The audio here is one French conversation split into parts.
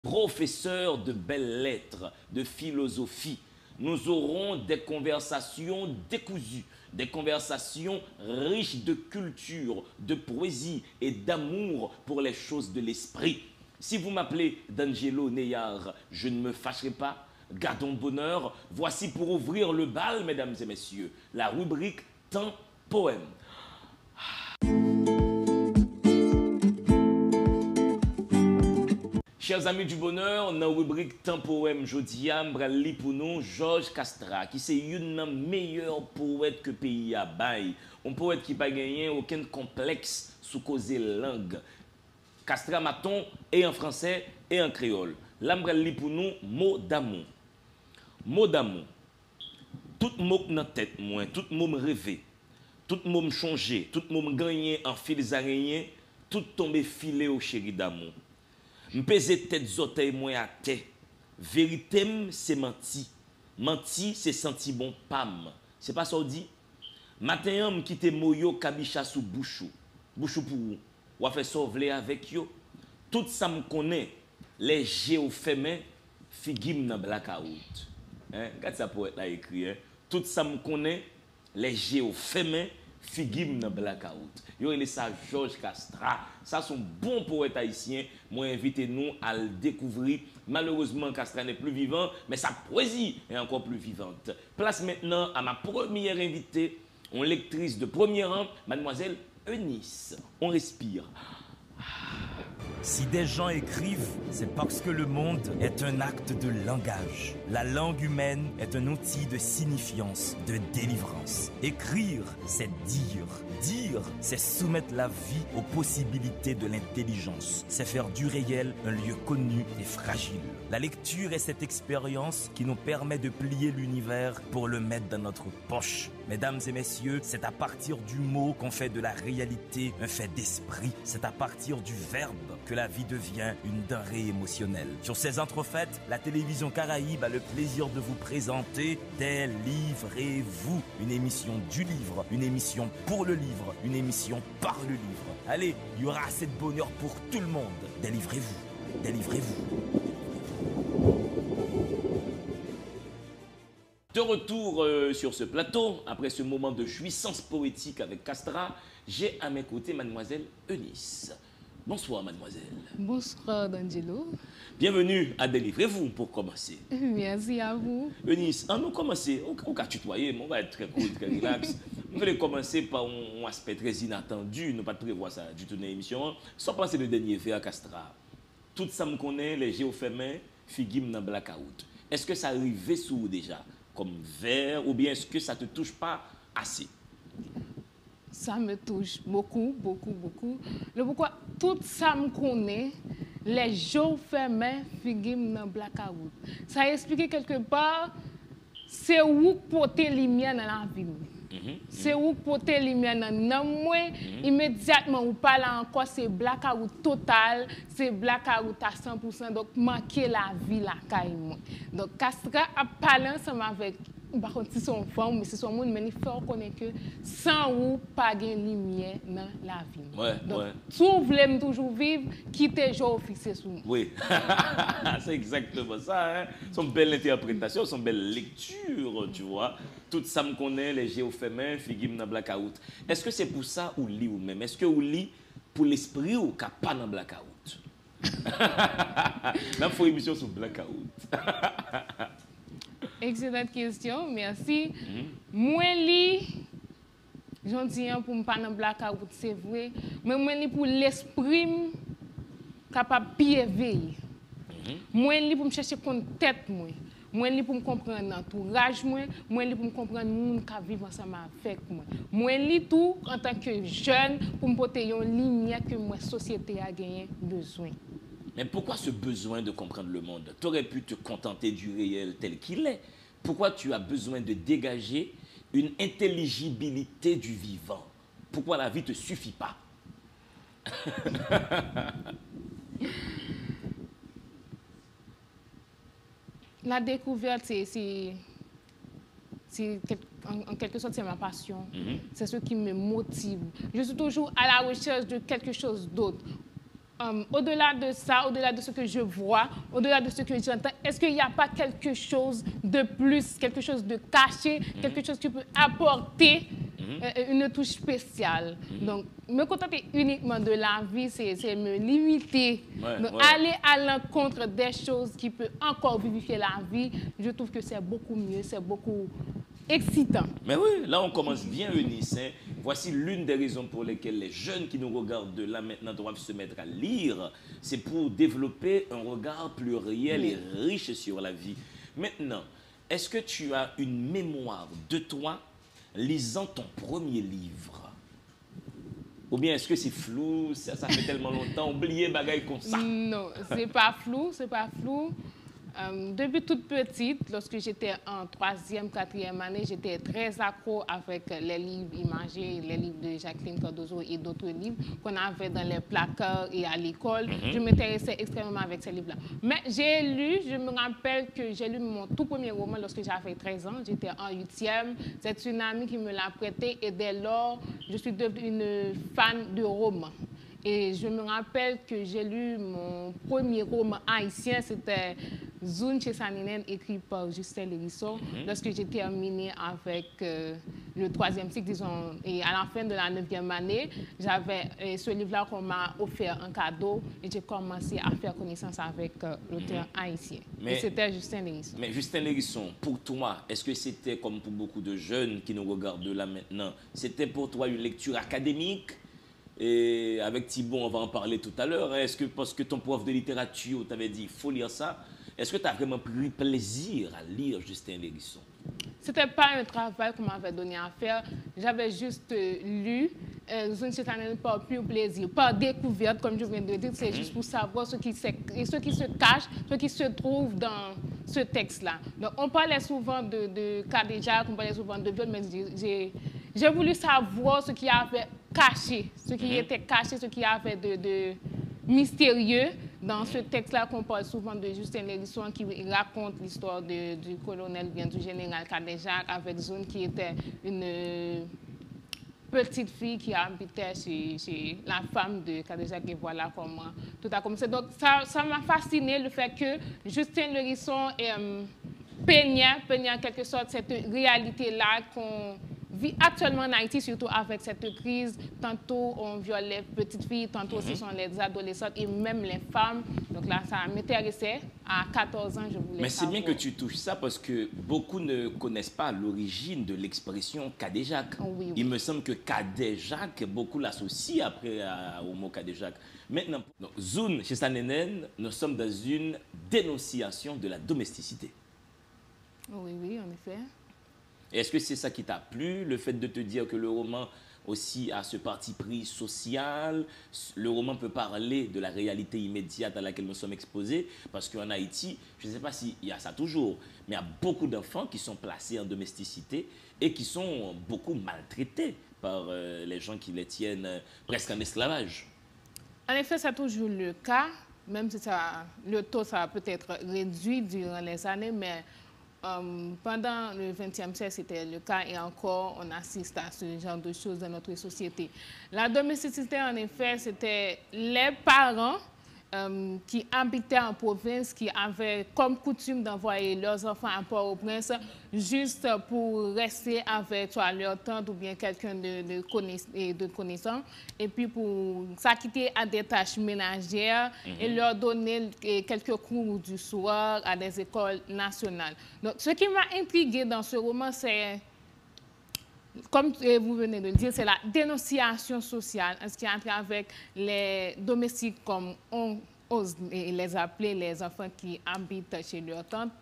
Professeurs de belles lettres, de philosophie, nous aurons des conversations décousues, des conversations riches de culture, de poésie et d'amour pour les choses de l'esprit. Si vous m'appelez D'Angelo Neyar, je ne me fâcherai pas. Gardons bonheur. Voici pour ouvrir le bal, mesdames et messieurs, la rubrique Temps Poème. Chers amis du bonheur, dans la rubrique Temps Poème, je dis à pour nous Georges Castra, qui c'est une meilleure poète que le pays a bail. Un poète qui n'a pas gagné aucun complexe sous causer langue. Castra Maton et en français et en créole. L'ambrelle pour nous mot d'amour. Mot d'amour. Tout mot dans la tête, moi, tout mot me rêver, tout mot me changer, tout mot me gagner en fils araignées, tout tomber filé au chéri d'amour. M'pese tête zotey moi à terre. Vérité c'est menti. Menti c'est senti bon pam. C'est pas ça on dit. Matin me quitte moyo kabicha sous bouchou. Bouchou pour ou a fait sauver avec yo. Tout ça me connaît. Les géo fémins figim dans blackout. Hein, regarde ça poète là écrit hein. Tout ça me connaît. Les géo fémins figim dans blackout. Yo il est ça Georges Castra. Ça sont bons poètes haïtiens. Moi invitez nous à le découvrir. Malheureusement Castra n'est plus vivant, mais sa poésie est encore plus vivante. Place maintenant à ma première invitée, une lectrice de premier rang, mademoiselle Eunice. On respire. Si des gens écrivent, c'est parce que le monde est un acte de langage. La langue humaine est un outil de signifiance, de délivrance. Écrire, c'est dire. Dire, c'est soumettre la vie aux possibilités de l'intelligence. C'est faire du réel un lieu connu et fragile. La lecture est cette expérience qui nous permet de plier l'univers pour le mettre dans notre poche. Mesdames et messieurs, c'est à partir du mot qu'on fait de la réalité un fait d'esprit. C'est à partir du verbe que la vie devient une denrée émotionnelle. Sur ces entrefaites, la télévision Caraïbe a le plaisir de vous présenter Délivrez-vous, une émission du livre, une émission pour le livre, une émission par le livre. Allez, il y aura assez de bonheur pour tout le monde. Délivrez-vous, délivrez-vous. De retour sur ce plateau, après ce moment de jouissance poétique avec Castra, j'ai à mes côtés mademoiselle Eunice. Bonsoir mademoiselle. Bonsoir D'Angelo. Bienvenue à Délivrez-vous pour commencer. Merci à vous. Eunice, on nous commencer, on va tutoyer, mais on va être très cool, très relax. Nous voulons commencer par un aspect très inattendu, nous pas prévoir ça du tout dans l'émission, sans penser le dernier fait à Castra. Tout ça me connaît, les géophémins, figim dans blackout. Est-ce que ça arrive sous vous déjà comme vers ou bien est-ce que ça ne te touche pas assez? Ça me touche beaucoup, beaucoup, beaucoup. Le pourquoi tout ça me connaît, les jours fermés figurent dans blackout. Ça explique quelque part, c'est où porter lumière dans la vie. C'est où porter lumière dans moi. Immédiatement, vous parlez encore, c'est blackout total, c'est blackout à 100%, donc manquer la vie, la caille. Donc, Castra a parlé ensemble avec, par contre, si son femme, mais c'est son monde, mais il faut reconnaître que sans vous, pas de lumière dans la vie. Ouais, donc, ouais. Si vous voulez toujours vivre, quittez jour fixé sur moi. Oui, c'est exactement ça. Hein? Son belle interprétation, son belle lecture, tu vois. Tout ça me connaît, les géophémins, figim dans blackout. Est-ce que c'est pour ça ou lit ou même? Est-ce que vous lit pour l'esprit ou qu'à pas dans blackout? Là, il faut une émission sur blackout. Excellente question, merci. Moi, lis, j'en dis pour ne pas dans blackout, c'est vrai. Mais moi, lis pour l'esprit capable de bien veiller. Moi, lis pour me chercher contre tête, moi. Moi, lis pour me comprendre l'entourage, moi, lis pour me comprendre le monde qui vit ensemble avec moi. Moi, lis tout en tant que jeune pour me porter une ligne que ma société a gagné besoin. Mais pourquoi ce besoin de comprendre le monde? Tu aurais pu te contenter du réel tel qu'il est. Pourquoi tu as besoin de dégager une intelligibilité du vivant? Pourquoi la vie ne te suffit pas? La découverte, c'est en quelque sorte, c'est ma passion. C'est ce qui me motive. Je suis toujours à la recherche de quelque chose d'autre. au-delà de ça, au-delà de ce que je vois, au-delà de ce que j'entends, est-ce qu'il n'y a pas quelque chose de plus, quelque chose de caché, quelque chose qui peut apporter une touche spéciale? Donc, me contenter uniquement de la vie, c'est me limiter. Donc, aller à l'encontre des choses qui peuvent encore vivifier la vie, je trouve que c'est beaucoup mieux, c'est beaucoup excitant. Mais oui, là on commence bien, Eunice. Hein. Voici l'une des raisons pour lesquelles les jeunes qui nous regardent de là maintenant doivent se mettre à lire. C'est pour développer un regard pluriel et riche sur la vie. Maintenant, est-ce que tu as une mémoire de toi lisant ton premier livre? Ou bien est-ce que c'est flou, ça fait tellement longtemps, oublier bagaille comme ça? Non, c'est pas flou, c'est pas flou. Depuis toute petite, lorsque j'étais en 3e, 4e année, j'étais très accro avec les livres imagés, les livres de Jacqueline Cardozo et d'autres livres qu'on avait dans les placards et à l'école. Je m'intéressais extrêmement avec ces livres-là. Mais j'ai lu, je me rappelle que j'ai lu mon tout premier roman lorsque j'avais 13 ans. J'étais en 8e. C'est une amie qui me l'a prêté et dès lors, je suis devenue une fan de romans. Et je me rappelle que j'ai lu mon premier roman haïtien, c'était Zoun chez Saninen, écrit par Justin Lérisson, lorsque j'ai terminé avec le 3e cycle, disons, et à la fin de la 9e année, j'avais ce livre-là qu'on m'a offert en cadeau et j'ai commencé à faire connaissance avec l'auteur haïtien. Et c'était Justin Lérisson. Mais Justin Lérisson, pour toi, est-ce que c'était comme pour beaucoup de jeunes qui nous regardent là maintenant, c'était pour toi une lecture académique? Et avec Thibault, on va en parler tout à l'heure. Est-ce que parce que ton prof de littérature t'avait dit il faut lire ça, est-ce que tu as vraiment pris plaisir à lire Justin Lérisson? Ce n'était pas un travail qu'on m'avait donné à faire. J'avais juste lu par pur plaisir, par découverte, comme je viens de dire. C'est juste pour savoir ce qui se cache, ce qui se trouve dans ce texte-là. Donc, on parlait souvent de Kadejak, on parlait souvent de viol, mais j'ai voulu savoir ce qui avait caché, ce qui était caché, ce qui avait de mystérieux dans ce texte-là qu'on parle souvent de Justin Lérisson qui raconte l'histoire du colonel, bien du général Kadejak avec Zoun qui était une petite fille qui habitait chez la femme de Kadejak et voilà comment tout a commencé. Donc ça m'a fasciné le fait que Justin Lérisson peignait en quelque sorte cette réalité-là qu'on vit actuellement en Haïti, surtout avec cette crise. Tantôt, on viole les petites filles, tantôt, ce sont les adolescentes et même les femmes. Donc là, ça m'intéressait. À 14 ans, je voulais Mais c'est bien que tu touches ça parce que beaucoup ne connaissent pas l'origine de l'expression Kadejak. Oui. Il me semble que Kadejak, beaucoup l'associent après au mot Kadejak. Maintenant, Zoun, chez Sanenen, nous sommes dans une dénonciation de la domesticité. Oui, en effet. Est-ce que c'est ça qui t'a plu, le fait de te dire que le roman aussi a ce parti pris social, le roman peut parler de la réalité immédiate à laquelle nous sommes exposés, parce qu'en Haïti, je ne sais pas s'il y a ça toujours, mais il y a beaucoup d'enfants qui sont placés en domesticité et qui sont beaucoup maltraités par les gens qui les tiennent presque en esclavage. En effet, c'est toujours le cas, même si le taux ça peut être réduit durant les années, mais pendant le XXe siècle, c'était le cas et encore, on assiste à ce genre de choses dans notre société. La domesticité, en effet, c'était les parents qui habitaient en province, qui avaient comme coutume d'envoyer leurs enfants à Port-au-Prince juste pour rester avec soit leur tante ou bien quelqu'un de connaissant, et puis pour s'acquitter à des tâches ménagères et leur donner quelques cours du soir à des écoles nationales. Donc, ce qui m'a intriguée dans ce roman, c'est, comme vous venez de le dire, c'est la dénonciation sociale, ce qui entre avec les domestiques, comme on ose les appeler, les enfants qui habitent chez leur tante,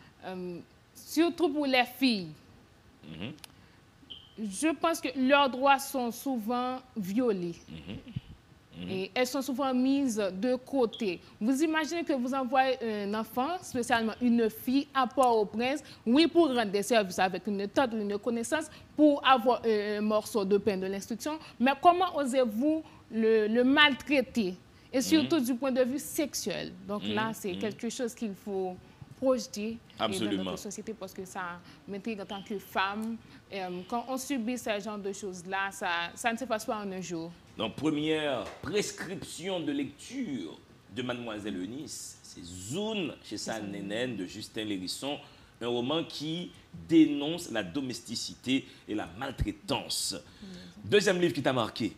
surtout pour les filles. Je pense que leurs droits sont souvent violés. Et elles sont souvent mises de côté. Vous imaginez que vous envoyez un enfant, spécialement une fille, à Port-au-Prince, oui, pour rendre des services avec une tante ou une connaissance, pour avoir un morceau de pain de l'instruction, mais comment osez-vous le maltraiter? Et surtout du point de vue sexuel. Donc là, c'est quelque chose qu'il faut projeter dans notre société parce que ça m'intrigue en tant que femme. Quand on subit ce genre de choses-là, ça ne se passe pas en un jour. Donc, première prescription de lecture de Mademoiselle Eunice, c'est Zoun chez sa nénène de Justin Lérisson, un roman qui dénonce la domesticité et la maltraitance. Deuxième livre qui t'a marqué?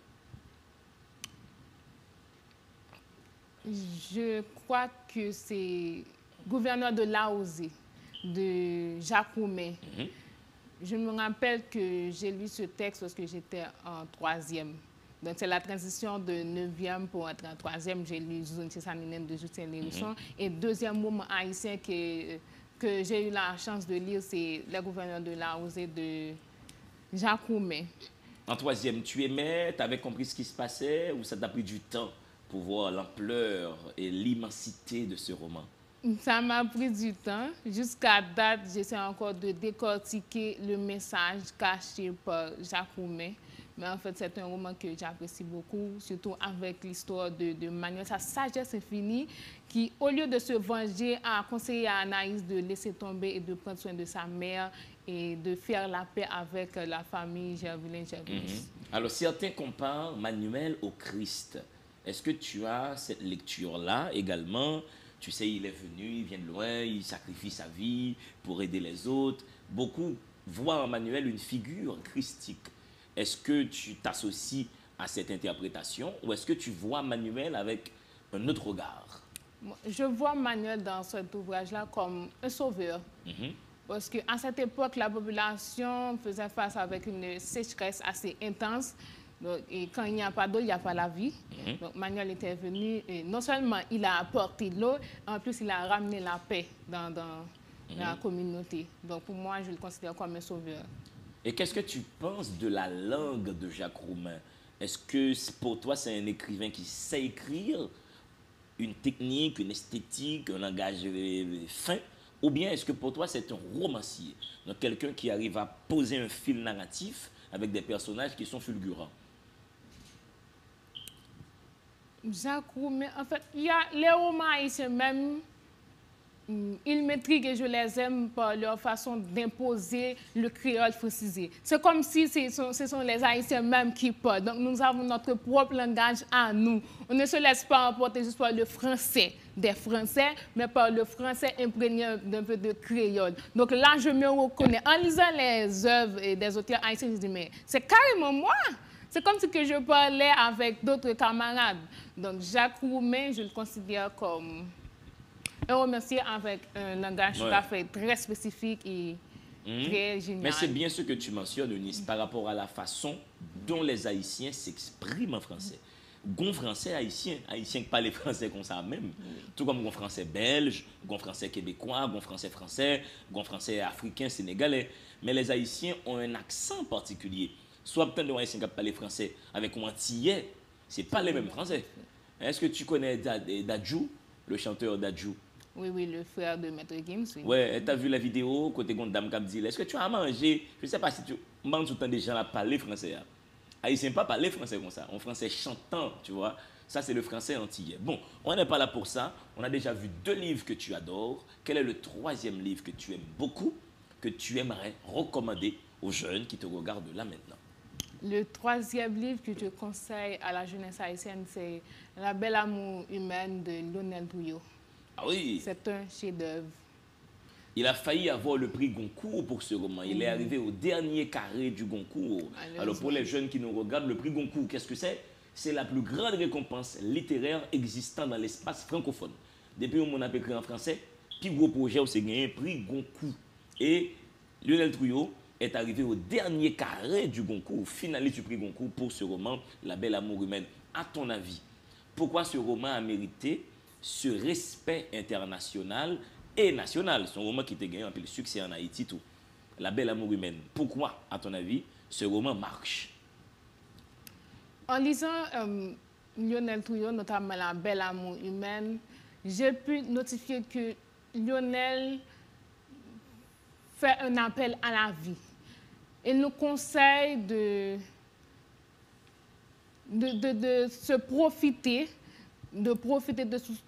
Je crois que c'est Gouverneur de Laosé de Jacques Roumet. Je me rappelle que j'ai lu ce texte lorsque j'étais en troisième. Donc, c'est la transition de 9e pour entrer en 3e. J'ai lu Zoun chez sa nénène de Justin Lérisson. Et deuxième roman haïtien que j'ai eu la chance de lire, c'est Le Gouverneur de Laosé de Jacques Roumet. En troisième, tu aimais, tu avais compris ce qui se passait ou ça t'a pris du temps pour voir l'ampleur et l'immensité de ce roman? Ça m'a pris du temps. Jusqu'à date, j'essaie encore de décortiquer le message caché par Jacques Roumet. Mais en fait, c'est un roman que j'apprécie beaucoup, surtout avec l'histoire de Manuel, sa sagesse infinie, qui, au lieu de se venger, a conseillé à Anaïs de laisser tomber et de prendre soin de sa mère et de faire la paix avec la famille Gervillin-Gervais. Alors, certains comparent Manuel au Christ. Est-ce que tu as cette lecture-là également? Tu sais, il est venu, il vient de loin, il sacrifie sa vie pour aider les autres. Beaucoup voient en Manuel une figure christique. Est-ce que tu t'associes à cette interprétation ou est-ce que tu vois Manuel avec un autre regard? Je vois Manuel dans cet ouvrage-là comme un sauveur. Parce qu'à cette époque, la population faisait face avec une sécheresse assez intense. Donc, et quand il n'y a pas d'eau, il n'y a pas la vie. Donc Manuel était venu, et non seulement il a apporté l'eau, en plus il a ramené la paix dans la communauté. Donc pour moi, je le considère comme un sauveur. Et qu'est-ce que tu penses de la langue de Jacques Roumain? Est-ce que pour toi, c'est un écrivain qui sait écrire, une technique, une esthétique, un langage fin? Ou bien est-ce que pour toi, c'est un romancier? Donc quelqu'un qui arrive à poser un fil narratif avec des personnages qui sont fulgurants? Jacques Roumain, en fait, il y a les romans haïtiens même, ils m'intriguent et je les aime par leur façon d'imposer le créole francisé. C'est comme si ce sont les Haïtiens même qui parlent. Donc nous avons notre propre langage à nous. On ne se laisse pas emporter juste par le français des Français, mais par le français imprégné d'un peu de créole. Donc là, je me reconnais. En lisant les œuvres des auteurs haïtiens, je dis, mais c'est carrément moi. C'est comme si que je parlais avec d'autres camarades. Donc Jacques Roumain, je le considère comme un romancier avec un langage tout à fait très spécifique et très génial. Mais c'est bien ce que tu mentionnes, Eunice, par rapport à la façon dont les Haïtiens s'expriment en français. Gon français haïtien, haïtien qui parle français comme ça même, tout comme gon français belge, gon français québécois, gon français, gon français africain, sénégalais. Mais les Haïtiens ont un accent particulier. Soit peut-être des Haïtiens qui parlent français avec un Antillais, c'est pas les mêmes français. Est-ce que tu connais Dadju, le chanteur Dadju? Oui, oui, le frère de Maître Gims. Oui. Ouais, tu as vu la vidéo, côté Gondam Cap dit, est-ce que tu as mangé? Je ne sais pas si tu manges tout le temps des gens à parler français. Haïtien pas parler français comme ça, en français chantant, tu vois. Ça, c'est le français antillais. Bon, on n'est pas là pour ça. On a déjà vu 2 livres que tu adores. Quel est le 3e livre que tu aimes beaucoup, que tu aimerais recommander aux jeunes qui te regardent là maintenant? Le 3e livre que je conseille à la jeunesse haïtienne, c'est La Belle Amour Humaine de Lionel Douillot. Ah oui. C'est un chef-d'œuvre. Il a failli avoir le prix Goncourt pour ce roman. Il est arrivé au dernier carré du Goncourt. Alors pour les jeunes qui nous regardent, le prix Goncourt, qu'est-ce que c'est? C'est la plus grande récompense littéraire existant dans l'espace francophone. Depuis où on a écrit en français, puis gros projet, c'est gagné un prix Goncourt. Et Lionel Douillot est arrivé au dernier carré du Goncourt, finaliste du prix Goncourt pour ce roman, La Belle Amour Humaine. À ton avis, pourquoi ce roman a mérité ce respect international et national? C'est un roman qui t'a gagné un peu le succès en Haïti, tout. La Belle Amour Humaine. Pourquoi, à ton avis, ce roman marche? En lisant Lionel Douillot, notamment La Belle Amour Humaine, j'ai pu notifier que Lionel fait un appel à la vie. Il nous conseille de se profiter, de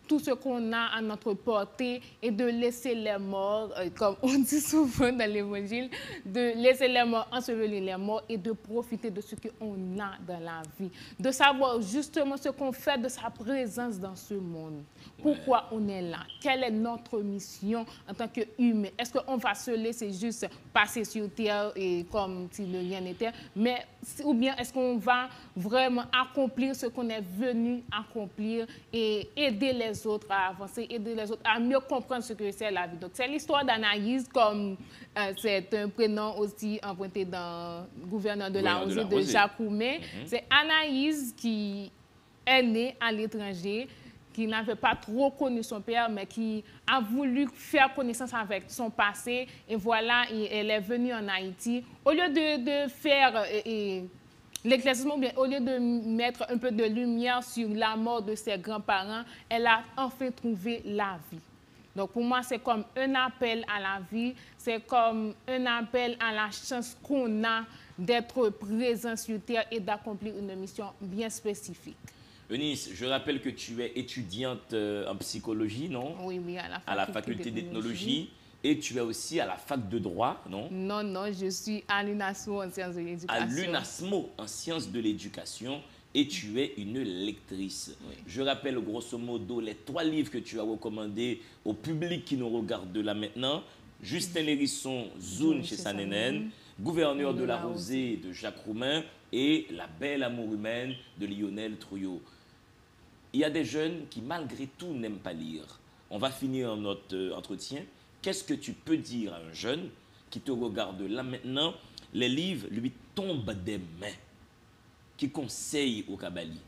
tout ce qu'on a à notre portée et de laisser les morts, comme on dit souvent dans l'Évangile, de laisser les morts ensevelir les morts et de profiter de ce qu'on a dans la vie. De savoir justement ce qu'on fait de sa présence dans ce monde. Pourquoi on est là? Quelle est notre mission en tant qu'humain? Est-ce qu'on va se laisser juste passer sur terre et comme si de rien n'était? Mais ou bien est-ce qu'on va vraiment accomplir ce qu'on est venu accomplir et aider les autres à avancer, aider les autres à mieux comprendre ce que c'est la vie? Donc c'est l'histoire d'Anaïs, comme c'est un prénom aussi emprunté dans Gouverneur de la Rosée de Jacques Roumet. C'est Anaïs qui est née à l'étranger, qui n'avait pas trop connu son père, mais qui a voulu faire connaissance avec son passé. Et voilà, elle est venue en Haïti. Au lieu de faire l'éclaircissement, au lieu de mettre un peu de lumière sur la mort de ses grands-parents, elle a enfin trouvé la vie. Donc pour moi, c'est comme un appel à la vie, c'est comme un appel à la chance qu'on a d'être présent sur Terre et d'accomplir une mission bien spécifique. Eunice, je rappelle que tu es étudiante en psychologie, non? Oui, à la faculté d'ethnologie. Et tu es aussi à la fac de droit, non? Non, non, je suis à l'UNASMO en sciences de l'éducation. À l'UNASMO en sciences de l'éducation. Et tu es une lectrice. Oui. Je rappelle grosso modo les 3 livres que tu as recommandés au public qui nous regarde de là maintenant. Justin Lérisson, Zoun chez Sanenen, Gouverneur de la Rosée de Jacques Roumain et La Belle Amour Humaine de Lionel Trouillot. Il y a des jeunes qui, malgré tout, n'aiment pas lire. On va finir notre entretien. Qu'est-ce que tu peux dire à un jeune qui te regarde là maintenant? Les livres lui tombent des mains. Qui conseille au Kabali?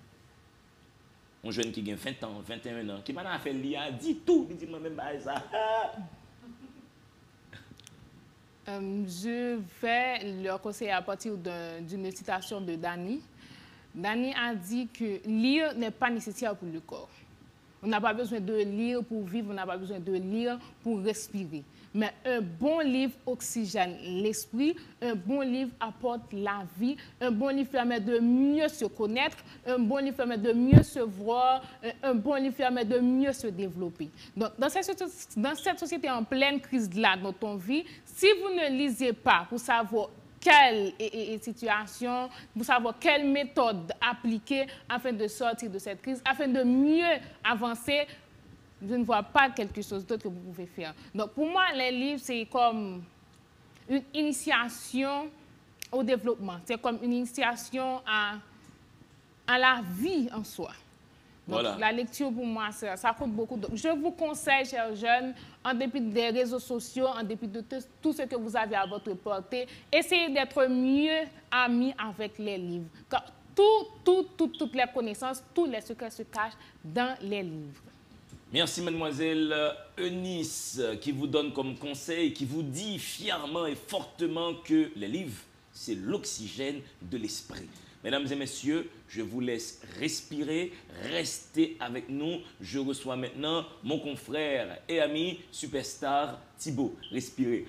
Un jeune qui a 20 ans, 21 ans, qui m'a fait lire, dit tout, il dit moi-même ça. Je vais leur conseiller à partir d'une citation de Dany. Dany a dit que lire n'est pas nécessaire pour le corps. On n'a pas besoin de lire pour vivre, on n'a pas besoin de lire pour respirer. Mais un bon livre oxygène l'esprit, un bon livre apporte la vie, un bon livre permet de mieux se connaître, un bon livre permet de mieux se voir, un bon livre permet de mieux se développer. Donc, dans cette société en pleine crise là dont on vit, si vous ne lisez pas pour savoir quelle situation, pour savoir quelle méthode appliquer afin de sortir de cette crise, afin de mieux avancer, je ne vois pas quelque chose d'autre que vous pouvez faire. Donc, pour moi, les livres, c'est comme une initiation au développement. C'est comme une initiation à la vie en soi. Donc, voilà. La lecture, pour moi, ça compte beaucoup. Donc, je vous conseille, chers jeunes, en dépit des réseaux sociaux, en dépit de tout ce que vous avez à votre portée, essayez d'être mieux amis avec les livres. Car toutes les connaissances, tous les secrets se cachent dans les livres. Merci mademoiselle Eunice qui vous donne comme conseil, qui vous dit fièrement et fortement que les livres, c'est l'oxygène de l'esprit. Mesdames et messieurs, je vous laisse respirer, restez avec nous. Je reçois maintenant mon confrère et ami superstar Thibaut. Respirez.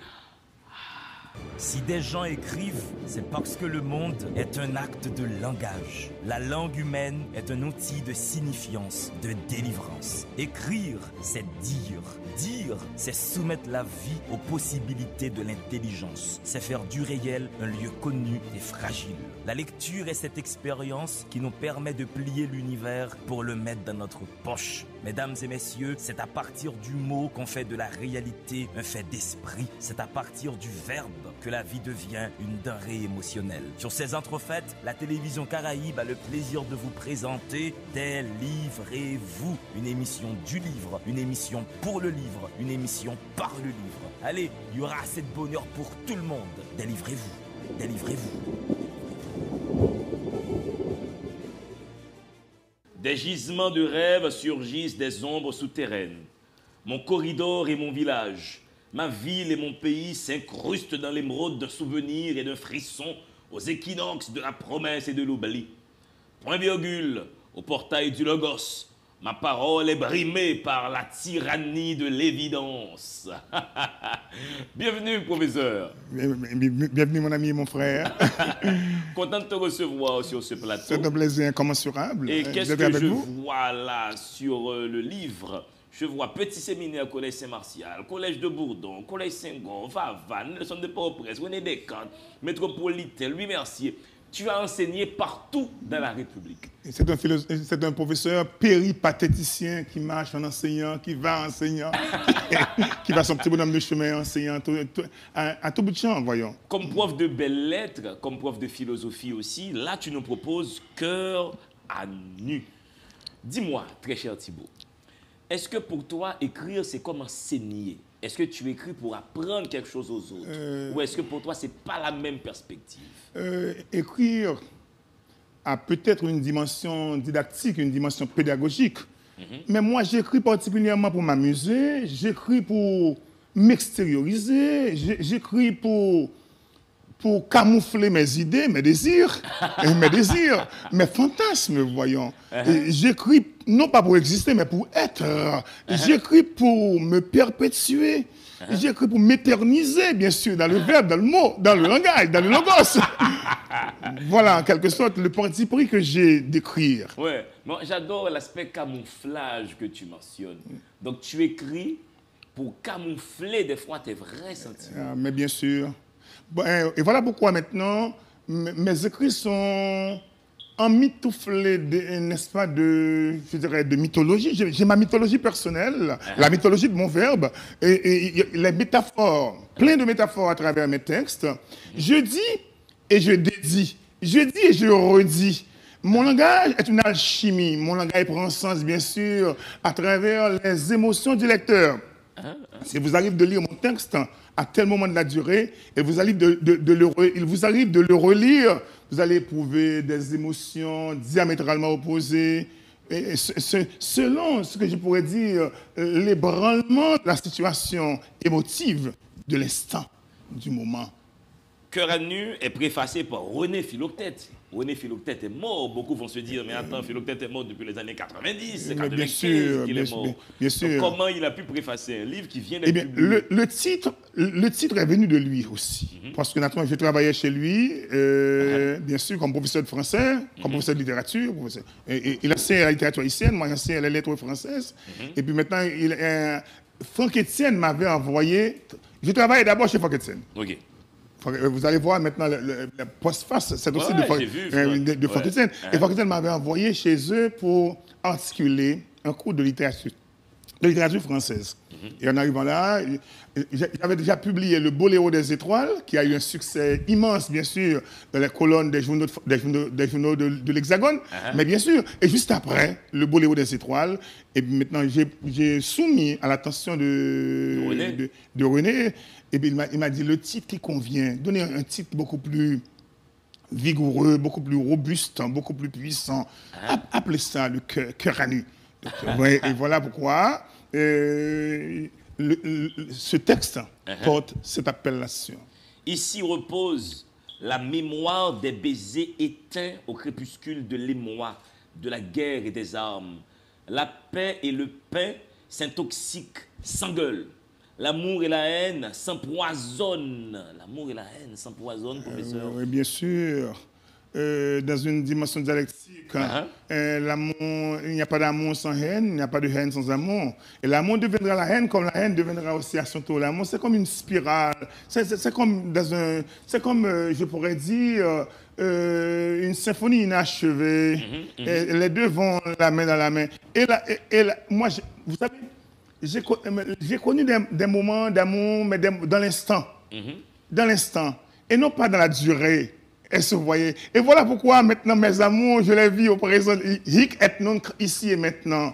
Si des gens écrivent, c'est parce que le monde est un acte de langage. La langue humaine est un outil de signifiance, de délivrance. Écrire, c'est dire. Dire, c'est soumettre la vie aux possibilités de l'intelligence. C'est faire du réel un lieu connu et fragile. La lecture est cette expérience qui nous permet de plier l'univers pour le mettre dans notre poche. Mesdames et messieurs, c'est à partir du mot qu'on fait de la réalité un fait d'esprit. C'est à partir du verbe que la vie devient une denrée émotionnelle. Sur ces entrefaites, la télévision Caraïbe a le plaisir de vous présenter Délivrez-vous, une émission du livre, une émission pour le livre, une émission par le livre. Allez, il y aura assez de bonheur pour tout le monde. Délivrez-vous, délivrez-vous. Des gisements de rêves surgissent des ombres souterraines. Mon corridor et mon village, ma ville et mon pays s'incrustent dans l'émeraude d'un souvenir et d'un frisson aux équinoxes de la promesse et de l'oubli. Point virgule, au portail du Logos, Ma parole est brimée par la tyrannie de l'évidence. Bienvenue, professeur. Bienvenue, mon ami et mon frère. Content de te recevoir sur ce plateau. C'est un plaisir incommensurable. Et qu'est-ce que je vois là sur le livre? Je vois Petit Séminaire, Collège Saint-Martial, Collège de Bourdon, Collège Saint-Gon, Vavannes, Leçon de Port-au-Prince, René Descartes, Métropolitain, Louis Mercier. Tu as enseigné partout dans la République. C'est un professeur péripatéticien qui marche en enseignant, qui va enseignant, qui va son petit bonhomme de chemin enseignant à tout bout de champ, voyons. Comme prof de belles lettres, comme prof de philosophie aussi, là tu nous proposes cœur à nu. Dis-moi, très cher Thibaut, est-ce que pour toi, écrire, c'est comme enseigner? Est-ce que tu écris pour apprendre quelque chose aux autres? Ou est-ce que pour toi, ce n'est pas la même perspective? Écrire a peut-être une dimension didactique, une dimension pédagogique. Mais moi, j'écris particulièrement pour m'amuser, j'écris pour m'extérioriser, j'écris pour camoufler mes idées, mes désirs, mes fantasmes, voyons. J'écris non pas pour exister, mais pour être. J'écris pour me perpétuer. J'écris pour m'éterniser, bien sûr, dans le verbe, dans le mot, dans le langage, dans le logos. Voilà, en quelque sorte, le parti pris que j'ai d'écrire. Ouais, moi j'adore l'aspect camouflage que tu mentionnes. Donc tu écris pour camoufler des fois tes vrais sentiments. Mais bien sûr. Bon, et voilà pourquoi maintenant, mes écrits sont emmitouflés, n'est-ce pas, je dirais, de mythologie. J'ai ma mythologie personnelle, la mythologie de mon verbe, et les métaphores, plein de métaphores à travers mes textes. Je dis et je dédie, je dis et je redis. Mon langage est une alchimie. Mon langage prend sens, bien sûr, à travers les émotions du lecteur. Si vous arrivez de lire mon texte à tel moment de la durée, et il vous arrive de le relire, vous allez éprouver des émotions diamétralement opposées, et selon ce que je pourrais dire, l'ébranlement de la situation émotive de l'instant, du moment. Cœur à nu est préfacé par René Philoctète. René Philoctète est mort. Beaucoup vont se dire, mais attends, Philoctète est mort depuis les années 90, 95 qu'il est mort. Bien sûr. Donc, comment il a pu préfacer un livre qui vient Eh d'être bien, publié? le titre est venu de lui aussi. Parce que naturellement, je travaillais chez lui, bien sûr, comme professeur de français, comme professeur de littérature. Et il enseigne la littérature haïtienne, moi j'enseigne les lettres françaises. Et puis maintenant, Franck Etienne m'avait envoyé. Je travaillais d'abord chez Franck Etienne. Ok. Vous allez voir maintenant le postface, c'est aussi de Franck Etienne. Et Franck Etienne m'avait envoyé chez eux pour articuler un cours de littérature française. Et en arrivant là, j'avais déjà publié Le Boléro des étoiles, qui a eu un succès immense, bien sûr, dans les colonnes des journaux de l'Hexagone. Mais bien sûr, et juste après, Le Boléro des étoiles, et maintenant j'ai soumis à l'attention de René. Et puis il m'a dit le titre qui convient, donnez un titre beaucoup plus vigoureux, beaucoup plus robuste, beaucoup plus puissant. Appelez ça le cœur à nu. Et voilà pourquoi ce texte porte cette appellation. Ici repose la mémoire des baisers éteints au crépuscule de l'émoi, de la guerre et des armes. La paix et le pain s'intoxiquent, s'engueulent. L'amour et la haine s'empoisonnent. L'amour et la haine s'empoisonnent, professeur. Oui, bien sûr. Dans une dimension dialectique, l'amour, il n'y a pas d'amour sans haine, il n'y a pas de haine sans amour. Et l'amour deviendra la haine, comme la haine deviendra aussi à son tour l'amour. C'est comme une spirale. C'est comme, je pourrais dire, une symphonie inachevée. Et les deux vont la main dans la main. Moi, vous savez, j'ai connu des moments d'amour, mais dans l'instant. Dans l'instant. Et non pas dans la durée. Est-ce que vous voyez? Et voilà pourquoi maintenant mes amours, je les vis au présent, ici et maintenant.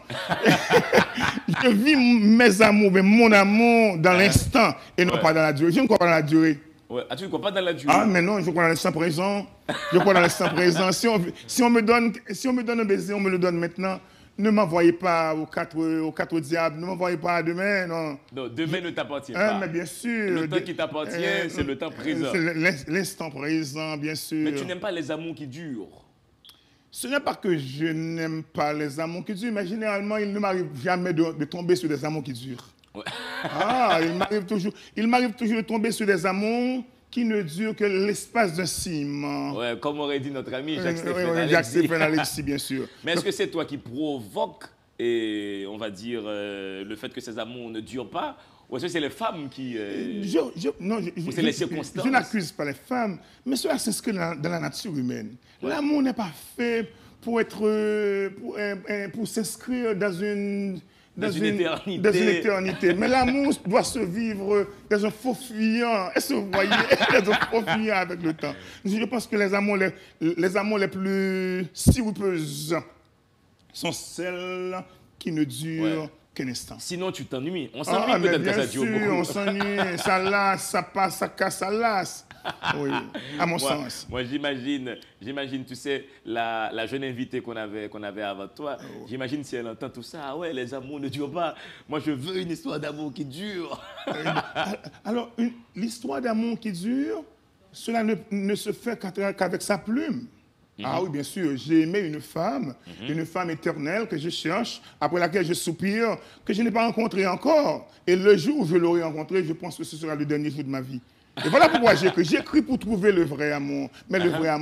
Je vis mes amours, mais mon amour dans l'instant et non pas dans la durée. Je ne crois pas dans la durée. Ouais. Ah, tu ne crois pas dans la durée? Ah, mais non, je crois dans l'instant présent. Je crois dans l'instant présent. Si on me donne un baiser, on me le donne maintenant. Ne m'envoyez pas aux quatre diables, ne m'envoyez pas à demain, non. Non, demain ne t'appartient pas. Mais bien sûr. Le temps qui t'appartient, c'est le temps présent. C'est l'instant présent, bien sûr. Mais tu n'aimes pas les amours qui durent. Ce n'est pas que je n'aime pas les amours qui durent, mais généralement, il ne m'arrive jamais de tomber sur des amours qui durent. Ouais. Ah, il m'arrive toujours de tomber sur des amours qui ne durent que l'espace d'un ciment. Ouais, comme aurait dit notre ami Jacques-Stéphane Oui, Alexis. Jacques-Stéphane Alexis, bien sûr. Mais est-ce que c'est toi qui provoque, et on va dire, le fait que ces amours ne durent pas, ou est-ce que c'est les femmes qui... ou c'est les circonstances? Je n'accuse pas les femmes, mais cela s'inscrit dans la nature humaine. Ouais. L'amour n'est pas fait pour pour s'inscrire dans une éternité. Mais l'amour doit se vivre dans un faux fuyant. Est-ce que vous voyez? Dans un faux fuyant avec le temps. Je pense que les amours les plus sirupeuses sont celles qui ne durent qu'un instant. Sinon, tu t'ennuies. On s'ennuie peut-être quand ça dure beaucoup. On s'ennuie, ça lasse, ça passe, ça casse, ça lasse. Oui, à mon sens. Moi, j'imagine, tu sais, la jeune invitée qu'on avait avant toi, j'imagine si elle entend tout ça, ah ouais, les amours ne durent pas. Moi, je veux une histoire d'amour qui dure. Alors, l'histoire d'amour qui dure, cela ne se fait qu'avec sa plume. Ah oui, bien sûr, j'ai aimé une femme éternelle que je cherche, après laquelle je soupire, que je n'ai pas rencontrée encore. Et le jour où je l'aurai rencontrée, je pense que ce sera le dernier jour de ma vie. Et voilà pourquoi j'écris. J'écris pour trouver le vrai amour. Mais le vrai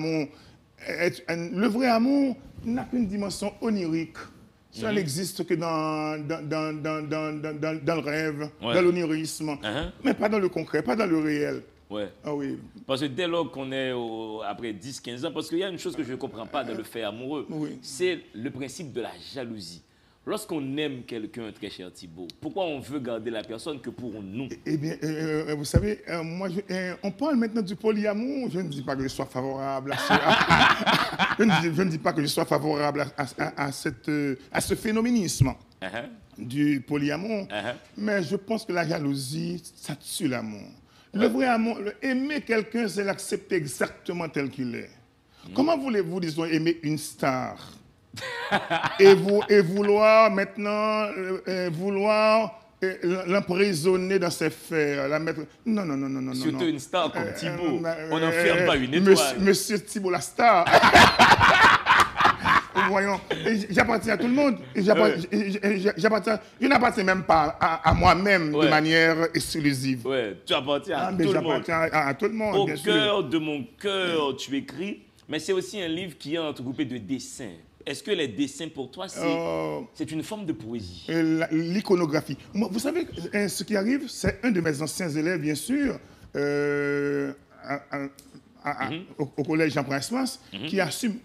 amour n'a qu'une dimension onirique. Ça n'existe que dans le rêve, dans l'onirisme, mais pas dans le concret, pas dans le réel. Ouais. Ah oui. Parce que dès lors qu'on est après 10-15 ans, parce qu'il y a une chose que je ne comprends pas dans le fait amoureux, c'est le principe de la jalousie. Lorsqu'on aime quelqu'un, très cher Thibaut, pourquoi on veut garder la personne que pour nous? Eh bien, vous savez, moi, on parle maintenant du polyamour. Je ne dis pas que je sois favorable à ça. Je ne dis pas que je sois favorable à ce phénoménisme du polyamour. Mais je pense que la jalousie, ça tue l'amour. Le vrai amour, aimer quelqu'un, c'est l'accepter exactement tel qu'il est. Comment voulez-vous, disons, aimer une star et vouloir maintenant l'emprisonner dans ses fers, la mettre... Non. Surtout une star comme Thibaut, on n'enferme pas une étoile. Monsieur Thibaut, la star. Voyons, j'appartiens à tout le monde. Je n'appartiens même pas à moi-même de manière exclusive. Ouais, tu appartiens à tout le monde. J'appartiens à tout le monde, Au bien sûr. cœur de mon cœur, tu écris, mais c'est aussi un livre qui est entrecoupé de dessins. Est-ce que les dessins, pour toi, c'est une forme de poésie? L'iconographie. Vous savez, ce qui arrive, c'est un de mes anciens élèves, bien sûr, au collège Jean-Prince-Mas, qui assume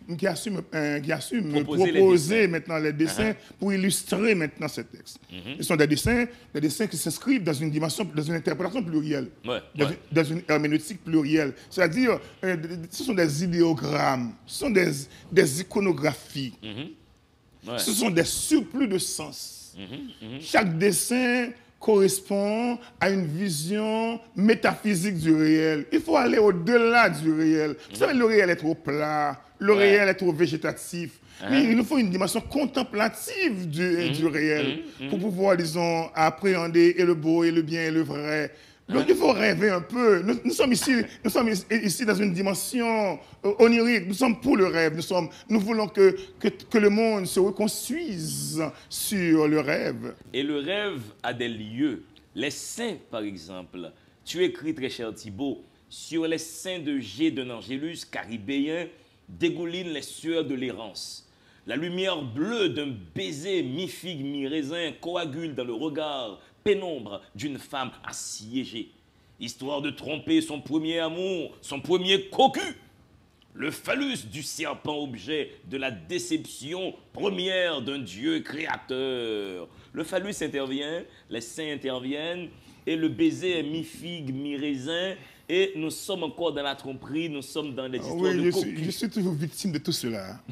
me proposer maintenant les dessins pour illustrer maintenant ces textes. Ce sont des dessins qui s'inscrivent dans une dimension, dans une interprétation plurielle, dans une herméneutique plurielle. C'est-à-dire, ce sont des idéogrammes, ce sont des iconographies, ce sont des surplus de sens. Chaque dessin correspond à une vision métaphysique du réel. Il faut aller au-delà du réel. Vous savez, le réel est trop plat, le réel est trop végétatif. Mais il nous faut une dimension contemplative du réel pour pouvoir, disons, appréhender et le beau, et le bien, et le vrai. Donc il faut rêver un peu. Nous sommes ici dans une dimension onirique. Nous sommes pour le rêve. Nous voulons que le monde se reconstruise sur le rêve. Et le rêve a des lieux. Les saints, par exemple. Tu écris, très cher Thibaut, sur les saints de G d'un Angélus caribéen dégoulinent les sueurs de l'errance. La lumière bleue d'un baiser mi-figue, mi-raisin coagule dans le regard pénombre d'une femme assiégée, histoire de tromper son premier amour, son premier cocu. Le phallus du serpent, objet de la déception première d'un Dieu créateur. Le phallus intervient, les saints interviennent, et le baiser est mi-figue, mi-raisin, et nous sommes encore dans la tromperie, nous sommes dans les histoires de cocu. Je suis toujours victime de tout cela.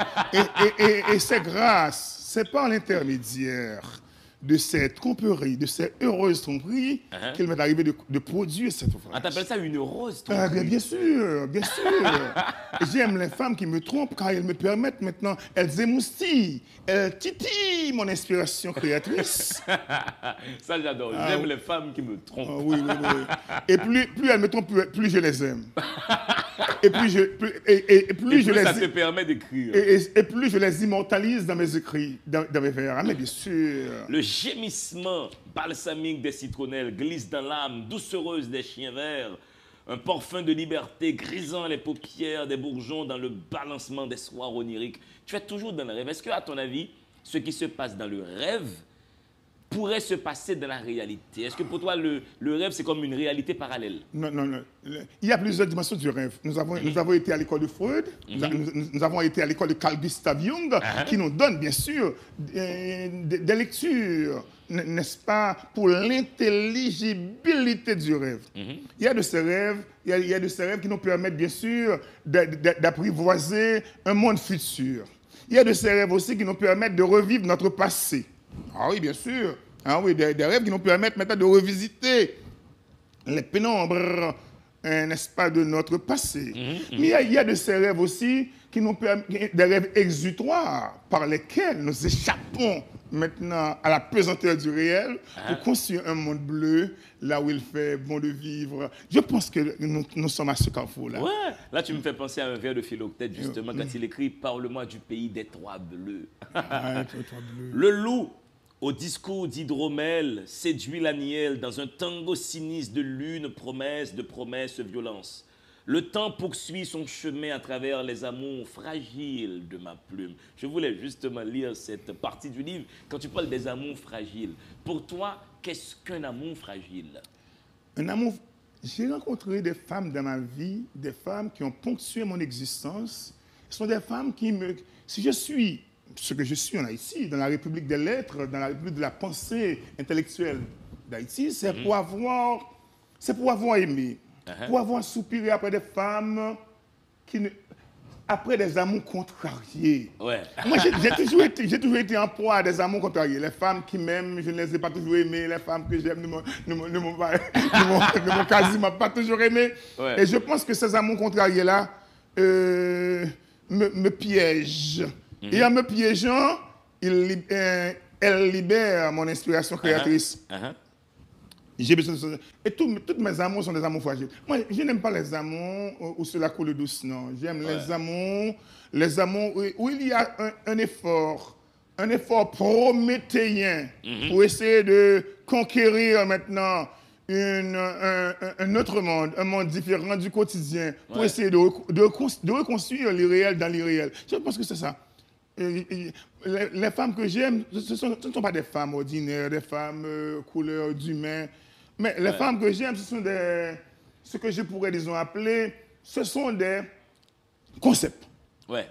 et c'est grâce, c'est par l'intermédiaire de ces tromperies, de ces heureuses tromperies, qu'il m'est arrivé de produire cet ouvrage. Ah, t'appelles ça une heureuse tromperie? Bien sûr, bien sûr. J'aime les femmes qui me trompent car elles me permettent maintenant, elles émoustillent, elles titillent mon inspiration créatrice. Ça, j'adore. J'aime les femmes qui me trompent. Oui. Et plus elles me trompent, plus je les aime. ça te permet d'écrire. Et plus je les immortalise dans mes écrits, dans mes vers. Ah, mais bien sûr. Le gémissement balsamique des citronnelles glisse dans l'âme doucereuse des chiens verts. Un parfum de liberté grisant les paupières des bourgeons dans le balancement des soirs oniriques. Tu es toujours dans le rêve. Est-ce que, à ton avis, ce qui se passe dans le rêve pourrait se passer dans la réalité? Est-ce que pour toi, le rêve, c'est comme une réalité parallèle? Non. Il y a plusieurs dimensions du rêve. Nous avons été à l'école de Freud, nous avons été à l'école de Carl Gustav Jung, qui nous donne, bien sûr, des lectures, n'est-ce pas, pour l'intelligibilité du rêve. Il y a de ces rêves, qui nous permettent, bien sûr, d'apprivoiser un monde futur. Il y a de ces rêves aussi qui nous permettent de revivre notre passé. Ah oui, bien sûr. Ah oui, des rêves qui nous permettent maintenant de revisiter les pénombres, n'est-ce pas, de notre passé. Mais il y a de ces rêves aussi qui nous permettent, des rêves exutoires par lesquels nous échappons maintenant à la pesanteur du réel pour construire un monde bleu là où il fait bon de vivre. Je pense que nous sommes à ce carrefour-là. Ouais. Là, tu me fais penser à un vers de Philoctète, justement, quand il écrit « Parle-moi du pays des trois bleus ». Le loup, au discours d'Hydromel, séduit l'aniel dans un tango sinistre de lune, promesse, violence. Le temps poursuit son chemin à travers les amours fragiles de ma plume. Je voulais justement lire cette partie du livre. Quand tu parles des amours fragiles, pour toi, qu'est-ce qu'un amour fragile? Un amour... J'ai rencontré des femmes dans ma vie, des femmes qui ont ponctué mon existence. Ce sont des femmes qui me... Si je suis ce que je suis en Haïti, dans la République des lettres, dans la République de la pensée intellectuelle d'Haïti, c'est pour avoir aimé, pour avoir soupiré après des femmes après des amours contrariés. Ouais. Moi, j'ai toujours été en proie à des amours contrariés. Les femmes qui m'aiment, je ne les ai pas toujours aimées. Les femmes que j'aime ne m'ont quasiment pas toujours aimé. Ouais. Et je pense que ces amours contrariés-là me piègent. Et en me piégeant, elle libère mon inspiration créatrice. J'ai besoin de ça. Et toutes mes amours sont des amours fragiles. Moi, je n'aime pas les amours où cela coule douce, non. J'aime les amours où il y a un effort prométhéen pour essayer de conquérir maintenant un autre monde, un monde différent du quotidien, pour essayer de reconstruire l'irréel dans l'irréel. Je pense que c'est ça. Les femmes que j'aime, ce ne sont pas des femmes ordinaires, des femmes couleur d'humain. Mais les femmes que j'aime, ce sont ce que je pourrais, disons, appeler, ce sont des concepts. Ouais.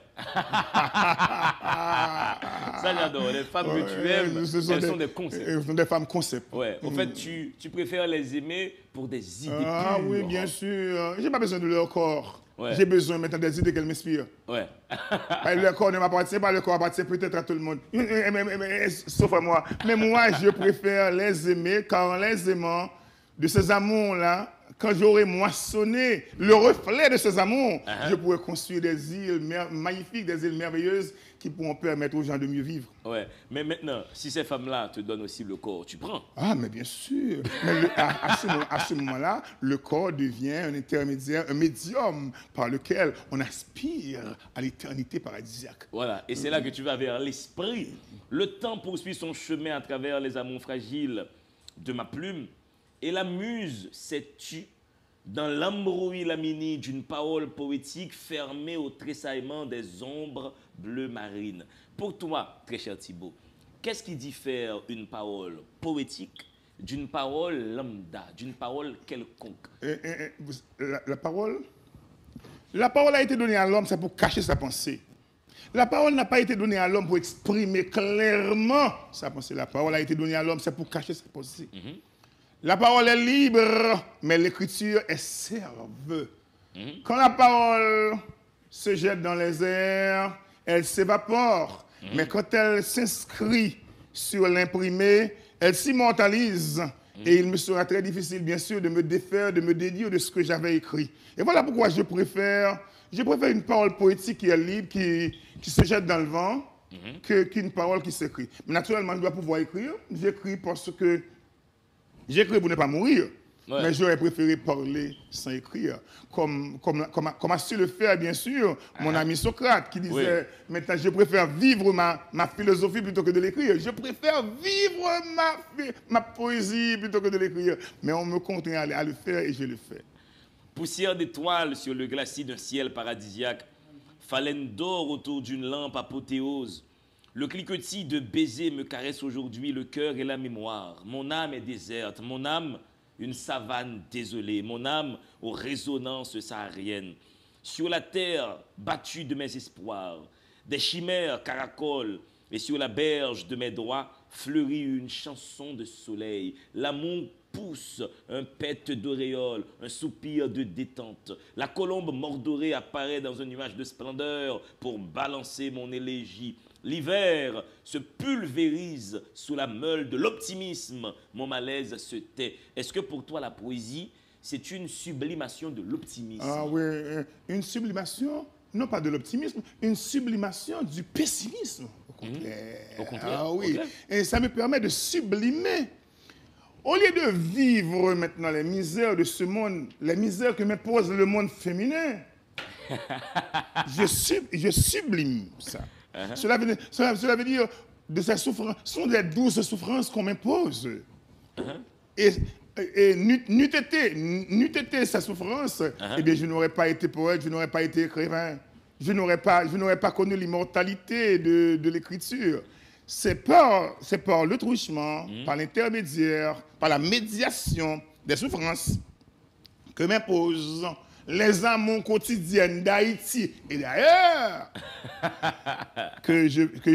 Ça, j'adore. Les femmes que tu aimes, elles sont des concepts. Elles sont des femmes concepts. Ouais. En fait, tu préfères les aimer pour des idées Ah pures. oui, bien sûr. Je n'ai pas besoin de leur corps. Ouais. J'ai besoin maintenant des idées qu'elles m'inspirent. Ouais. Le corps ne m'appartient pas, le corps appartient peut-être à tout le monde. Sauf à moi. Mais moi, je préfère les aimer, car en les aimant, de ces amours-là, quand j'aurai moissonné le reflet de ces amours, je pourrai construire des îles magnifiques, des îles merveilleuses qui pourront permettre aux gens de mieux vivre. Ouais. Mais maintenant, si ces femmes-là te donnent aussi le corps, tu prends? Ah, mais bien sûr. Mais à ce moment-là, le corps devient un intermédiaire, un médium par lequel on aspire à l'éternité paradisiaque. Voilà. Et c'est là que tu vas vers l'esprit. Le temps poursuit son chemin à travers les amours fragiles de ma plume. Et la muse s'est tue dans l'embrouille lamini d'une parole poétique fermée au tressaillement des ombres bleues marines. Pour toi, très cher Thibaut, qu'est-ce qui diffère une parole poétique d'une parole lambda, d'une parole quelconque? La parole a été donnée à l'homme, c'est pour cacher sa pensée. La parole n'a pas été donnée à l'homme pour exprimer clairement sa pensée. La parole a été donnée à l'homme, c'est pour cacher sa pensée. La parole est libre, mais l'écriture est serve. Quand la parole se jette dans les airs, elle s'évapore. Mais quand elle s'inscrit sur l'imprimé, elle s'immortalise. Et il me sera très difficile, bien sûr, de me défaire, de me dédire de ce que j'avais écrit. Et voilà pourquoi je préfère une parole poétique qui est libre, qui se jette dans le vent, qu'une parole qui s'écrit. Mais naturellement, je dois pouvoir écrire. J'écris parce que j'écris pour ne pas mourir. Ouais. Mais j'aurais préféré parler sans écrire. Comme a su le faire, bien sûr, mon ami Socrate, qui disait, maintenant, je préfère vivre ma philosophie plutôt que de l'écrire. Je préfère vivre ma poésie plutôt que de l'écrire. Mais on me contraint à le faire et je le fais. Poussière d'étoiles sur le glacis d'un ciel paradisiaque, phalène d'or autour d'une lampe apothéose. Le cliquetis de baisers me caresse aujourd'hui le cœur et la mémoire. Mon âme est déserte, mon âme une savane désolée, mon âme aux résonances sahariennes. Sur la terre battue de mes espoirs, des chimères caracolent, et sur la berge de mes droits fleurit une chanson de soleil. L'amour pousse un pet d'auréole, un soupir de détente. La colombe mordorée apparaît dans un nuage de splendeur pour balancer mon élégie. L'hiver se pulvérise sous la meule de l'optimisme. Mon malaise se tait. Est-ce que pour toi, la poésie, c'est une sublimation de l'optimisme? Ah oui, une sublimation, non pas de l'optimisme, une sublimation du pessimisme. Au contraire. Au contraire. Ah oui. Au contraire. Et ça me permet de sublimer. Au lieu de vivre maintenant les misères de ce monde, les misères que m'impose le monde féminin, je sublime ça. Cela veut dire de ces souffrances, ce sont des douces souffrances qu'on m'impose. Et n'eût été sa souffrance, eh bien, je n'aurais pas été poète, je n'aurais pas été écrivain, je n'aurais pas connu l'immortalité de l'écriture. C'est par le truchement, par l'intermédiaire, par la médiation des souffrances que m'imposent les amours quotidiennes d'Haïti et d'ailleurs que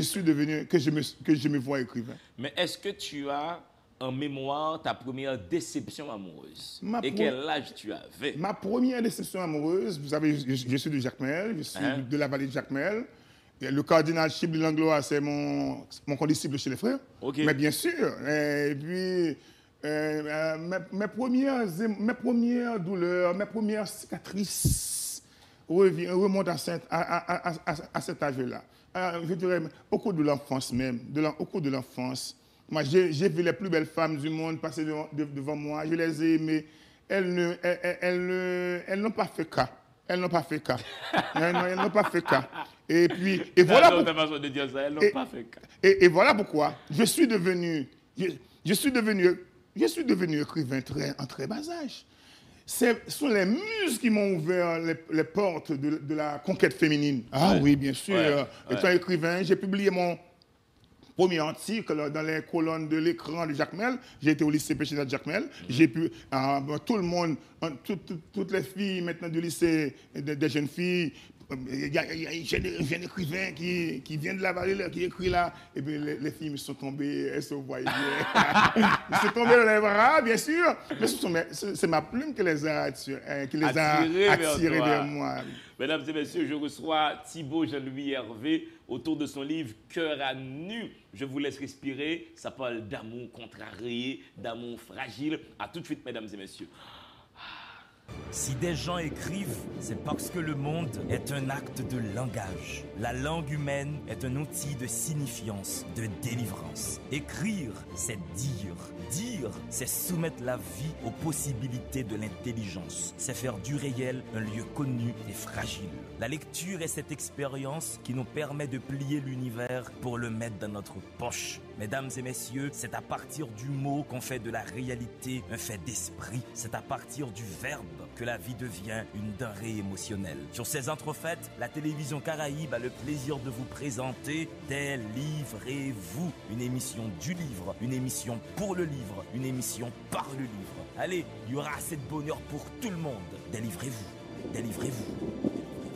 je me vois écrivain. Mais est-ce que tu as en mémoire ta première déception amoureuse? Et quel âge tu avais? Ma première déception amoureuse, vous savez, je suis de Jacmel, je suis de la vallée de Jacmel. Le cardinal Chibli Langlois, c'est mon condisciple chez les frères. Ok. Mais bien sûr. Et puis, mes premières douleurs, mes premières cicatrices remontent à cet âge-là. Je dirais au cours de l'enfance même, au cours de l'enfance. Moi, j'ai vu les plus belles femmes du monde passer devant moi. Je les ai aimées. Elles n'ont pas fait cas. Elles n'ont pas fait cas. Elles n'ont pas fait cas. Et puis, et voilà. Et voilà pourquoi je suis devenu écrivain en très bas âge. Ce sont les muses qui m'ont ouvert les portes de la conquête féminine. Ah oui, bien sûr. Étant écrivain, j'ai publié mon premier article dans les colonnes de l'écran de Jacmel. J'ai été au lycée Péchinat de Jacmel. J'ai pu, tout le monde, toutes les filles maintenant du lycée, des jeunes filles, il y a un jeune écrivain qui vient de la vallée, qui écrit là, et puis les filles me sont tombées, elles se voyaient bien. Elles se sont tombées dans les bras, bien sûr, mais c'est ma plume qui les a attirées vers moi. Mesdames et messieurs, je reçois Thibaut Jean-Louis Hervé autour de son livre Cœur à nu. Je vous laisse respirer. Ça parle d'amour contrarié, d'amour fragile. À tout de suite, mesdames et messieurs. Si des gens écrivent, c'est parce que le monde est un acte de langage. La langue humaine est un outil de signifiance, de délivrance. Écrire, c'est dire. Dire, c'est soumettre la vie aux possibilités de l'intelligence. C'est faire du réel un lieu connu et fragile. La lecture est cette expérience qui nous permet de plier l'univers pour le mettre dans notre poche. Mesdames et messieurs, c'est à partir du mot qu'on fait de la réalité un fait d'esprit. C'est à partir du verbe que la vie devient une denrée émotionnelle. Sur ces entrefaites, la télévision Caraïbe a le plaisir de vous présenter Délivrez-vous, une émission du livre, une émission pour le livre, une émission par le livre. Allez, il y aura assez de bonheur pour tout le monde. Délivrez-vous, délivrez-vous.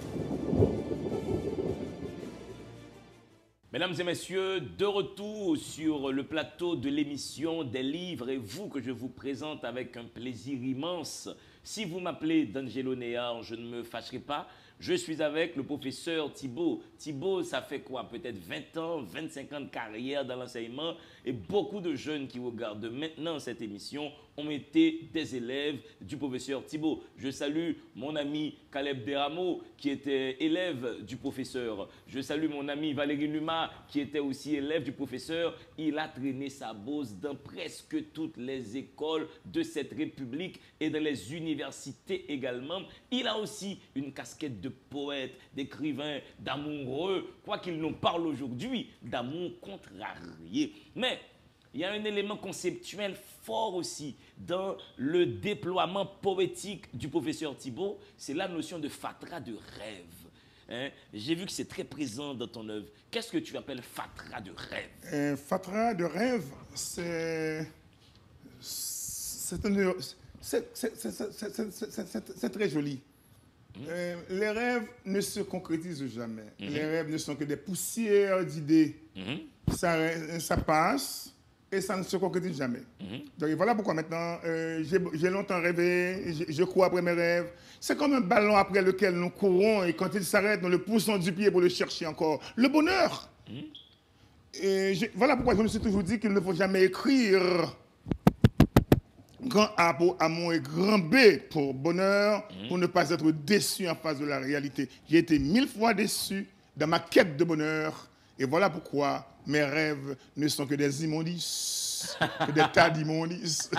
Mesdames et messieurs, de retour sur le plateau de l'émission des livres et vous que je vous présente avec un plaisir immense. Si vous m'appelez D'Angelo Néant, je ne me fâcherai pas. Je suis avec le professeur Thibault. Thibault, ça fait quoi? Peut-être 20 ans, 25 ans de carrière dans l'enseignement. Et beaucoup de jeunes qui regardent maintenant cette émission ont été des élèves du professeur Thibault. Je salue mon ami Caleb Deramo, qui était élève du professeur. Je salue mon ami Valérie Numa, qui était aussi élève du professeur. Il a traîné sa bosse dans presque toutes les écoles de cette République et dans les universités également. Il a aussi une casquette de poète, d'écrivain, d'amoureux, quoi qu'il nous parle aujourd'hui, d'amour contrarié. Mais il y a un élément conceptuel fort aussi dans le déploiement poétique du professeur Thibault, c'est la notion de fatras de rêve. Hein? J'ai vu que c'est très présent dans ton œuvre. Qu'est-ce que tu appelles fatras de rêve? Fatras de rêve, c'est très joli. Les rêves ne se concrétisent jamais. Les rêves ne sont que des poussières d'idées. Ça passe et ça ne se concrétise jamais. Donc voilà pourquoi maintenant, j'ai longtemps rêvé, je cours après mes rêves. C'est comme un ballon après lequel nous courons et quand il s'arrête, nous le poussons du pied pour le chercher encore. Le bonheur. Voilà pourquoi je me suis toujours dit qu'il ne faut jamais écrire grand A pour amour et grand B pour bonheur, pour ne pas être déçu en face de la réalité. J'ai été 1000 fois déçu dans ma quête de bonheur. Et voilà pourquoi mes rêves ne sont que des immondices, que des tas d'immondices.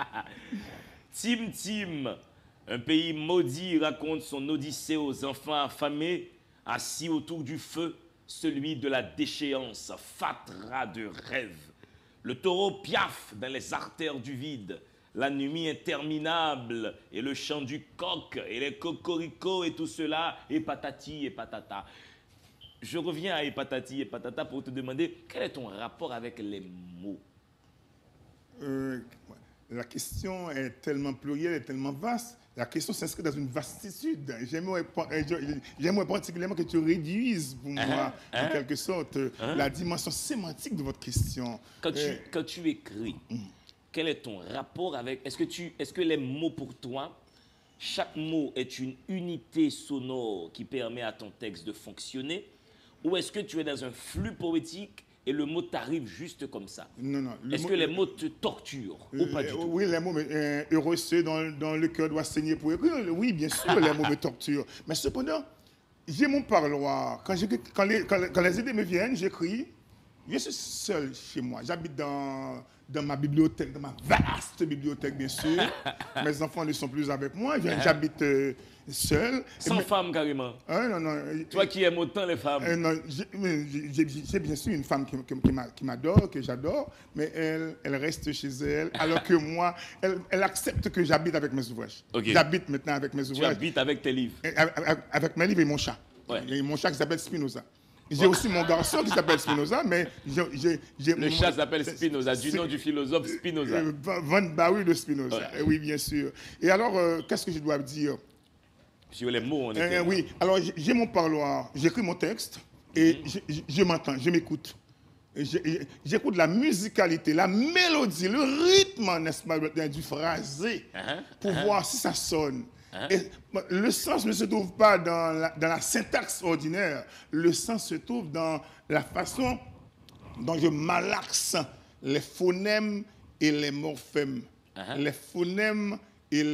Tim, un pays maudit raconte son odyssée aux enfants affamés, assis autour du feu, celui de la déchéance, fatras de rêve. Le taureau piaffe dans les artères du vide. La nuit interminable et le chant du coq et les cocoricots et tout cela, et patati et patata. Je reviens à et patati et patata pour te demander quel est ton rapport avec les mots? La question est tellement plurielle et tellement vaste. La question s'inscrit dans une vastitude. J'aimerais particulièrement que tu réduises pour moi, en quelque sorte, la dimension sémantique de votre question. Quand tu écris, quel est ton rapport avec... Est-ce que les mots pour toi, chaque mot est une unité sonore qui permet à ton texte de fonctionner? Ou est-ce que tu es dans un flux poétique et le mot t'arrive juste comme ça? Non. Est-ce que les mots te torturent ou pas du tout? Oui, les mots, heureux ceux dont le cœur doit saigner pour écrire. Oui, bien sûr, les mots me torturent. Mais cependant, j'ai mon parloir. Quand les idées me viennent, j'écris. Je suis seul chez moi. J'habite dans ma bibliothèque, dans ma vaste bibliothèque, bien sûr. Mes enfants ne sont plus avec moi. J'habite seul. Sans femme, carrément. Non. Toi qui aimes autant les femmes. Non, j'ai bien sûr une femme qui m'adore, que j'adore, mais elle reste chez elle, alors que moi, elle accepte que j'habite avec mes ouvrages. Okay. J'habite maintenant avec mes ouvrages. Tu habites avec tes livres. Avec mes livres et mon chat. Ouais. Et mon chat qui s'appelle Spinoza. J'ai aussi mon garçon qui s'appelle Spinoza, mais le chat s'appelle Spinoza, du nom du philosophe Spinoza. Van Baoui de Spinoza, ouais. Oui, bien sûr. Et alors, qu'est-ce que je dois dire? Sur les mots, on est oui, alors j'ai mon parloir, j'écris mon texte et je m'entends, je m'écoute. J'écoute la musicalité, la mélodie, le rythme, n'est-ce pas, du phrasé, pour voir si ça sonne. Et le sens ne se trouve pas dans la syntaxe ordinaire. Le sens se trouve dans la façon dont je malaxe les phonèmes et les morphèmes. Les phonèmes et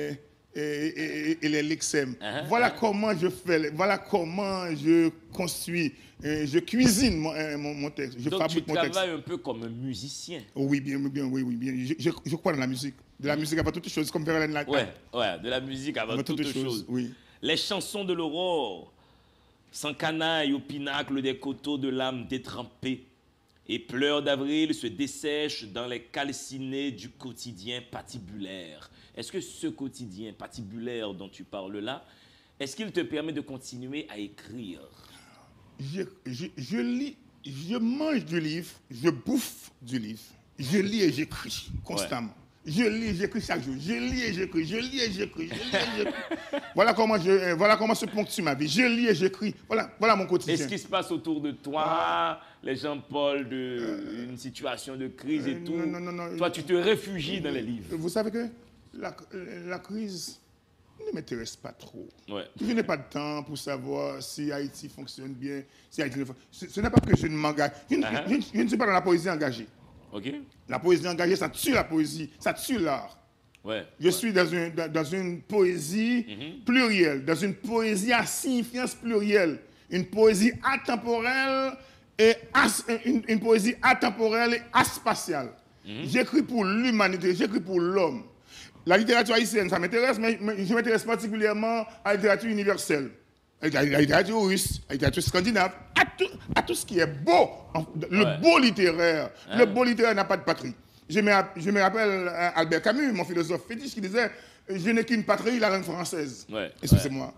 les lexèmes. Voilà comment je fais, voilà comment je construis, je cuisine mon texte. Je Donc fabrique tu travailles un peu comme un musicien. Oui, bien. Je crois dans la musique. De la musique avant toute chose, comme Verlaine l'a dit. Ouais, de la musique avant toute chose. Oui. Les chansons de l'aurore, sans canaille au pinacle des coteaux de l'âme détrempée, et pleurs d'avril se dessèchent dans les calcinés du quotidien patibulaire. Est-ce que ce quotidien patibulaire dont tu parles là, est-ce qu'il te permet de continuer à écrire? Je lis, je mange du livre, je bouffe du livre. Je lis et j'écris constamment. Je lis et j'écris chaque jour. Je lis et j'écris, je lis et j'écris, je lis et j'écris. Voilà comment se ponctue ma vie. Je lis et j'écris. Voilà mon quotidien. Et ce qui se passe autour de toi, les gens parlent d'une situation de crise et tout. Non. Toi, tu te réfugies dans les livres. Vous savez que la crise ne m'intéresse pas trop. Ouais. Je n'ai pas de temps pour savoir si Haïti fonctionne bien, si Haïti ne fonctionne. Ce n'est pas que je ne m'engage. Je ne suis pas dans la poésie engagée. OK. La poésie engagée, ça tue la poésie, ça tue l'art. Ouais. Je suis dans une poésie plurielle, dans une poésie à signifiance plurielle, une poésie atemporelle et une poésie atemporelle et aspatiale. J'écris pour l'humanité, j'écris pour l'homme. La littérature haïtienne, ça m'intéresse, mais je m'intéresse particulièrement à la littérature universelle, à la littérature russe, à la littérature scandinave, à tout ce qui est beau, le beau littéraire. Le beau littéraire n'a pas de patrie. Je me rappelle Albert Camus, mon philosophe fétiche, qui disait « Je n'ai qu'une patrie, la langue française Ouais. ». Excusez-moi.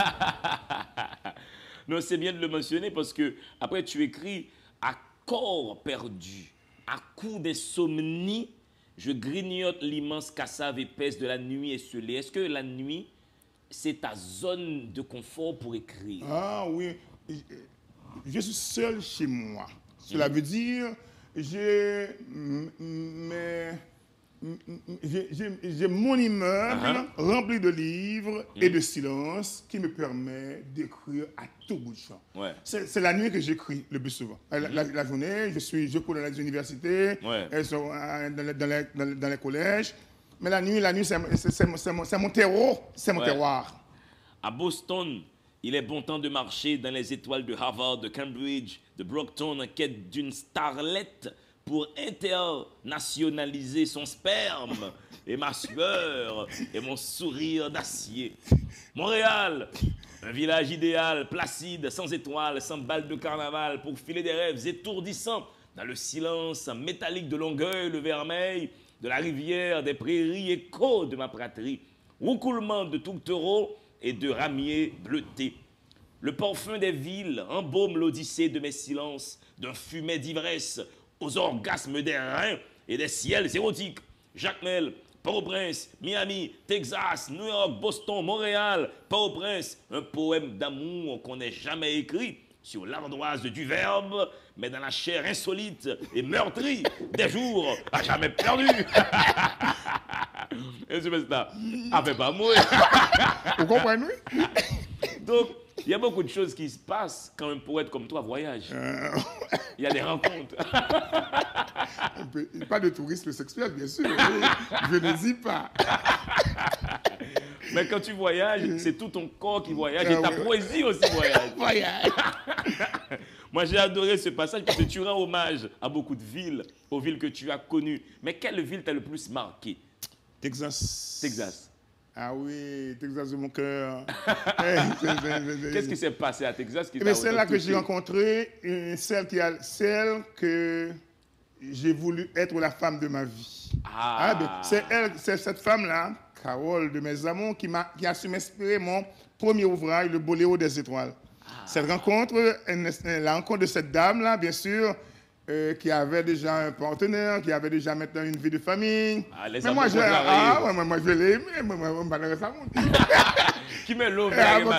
Non, c'est bien de le mentionner parce que après tu écris à corps perdu, à coups d'insomnie, je grignote l'immense cassave épaisse de la nuit esselée. Est-ce que la nuit, c'est ta zone de confort pour écrire? Ah oui, je suis seul chez moi. Cela veut dire j'ai mon immeuble rempli de livres et de silence qui me permet d'écrire à tout bout de champ. Ouais. C'est la nuit que j'écris le plus souvent. La journée, je cours dans les universités, dans les collèges. Mais la nuit, c'est mon terreau, c'est mon terroir. À Boston, il est bon temps de marcher dans les étoiles de Harvard, de Cambridge, de Brockton en quête d'une starlette pour internationaliser son sperme et ma sueur et mon sourire d'acier. Montréal, un village idéal, placide, sans étoiles, sans balles de carnaval, pour filer des rêves étourdissants dans le silence métallique de Longueuil, le Vermeil, de la rivière, des prairies, écho de ma praterie, roucoulement de tourtereaux et de ramiers bleutés. Le parfum des villes embaume l'odyssée de mes silences, d'un fumet d'ivresse aux orgasmes des reins et des ciels érotiques. Jacmel, Port-au-Prince, Miami, Texas, New York, Boston, Montréal, Port-au-Prince, un poème d'amour qu'on n'ait jamais écrit sur l'ardoise du verbe, mais dans la chair insolite et meurtrie des jours à jamais perdus. Et c'est ça. Avec pas mourir. Vous comprenez? Donc, il y a beaucoup de choses qui se passent quand un poète comme toi voyage. Il y a des rencontres. Pas de tourisme sexuel, bien sûr. Je ne dis pas. Mais quand tu voyages, c'est tout ton corps qui voyage et ta poésie aussi voyage. Moi, j'ai adoré ce passage parce que tu rends hommage à beaucoup de villes, aux villes que tu as connues. Mais quelle ville t'a le plus marqué? Texas. Texas. Ah oui, Texas de mon cœur. Qu'est-ce qui s'est passé à Texas qui C'est là que j'ai rencontré celle que j'ai voulu être la femme de ma vie. C'est cette femme-là, Carole de mes amours, qui a su m'inspirer mon premier ouvrage, Le Boléro des étoiles. Cette rencontre, la rencontre de cette dame-là, bien sûr, qui avait déjà un partenaire, qui avait déjà maintenant une vie de famille. Mais moi, je l'ai aimé, moi, je ne sais pas. Qui me l'ouvre,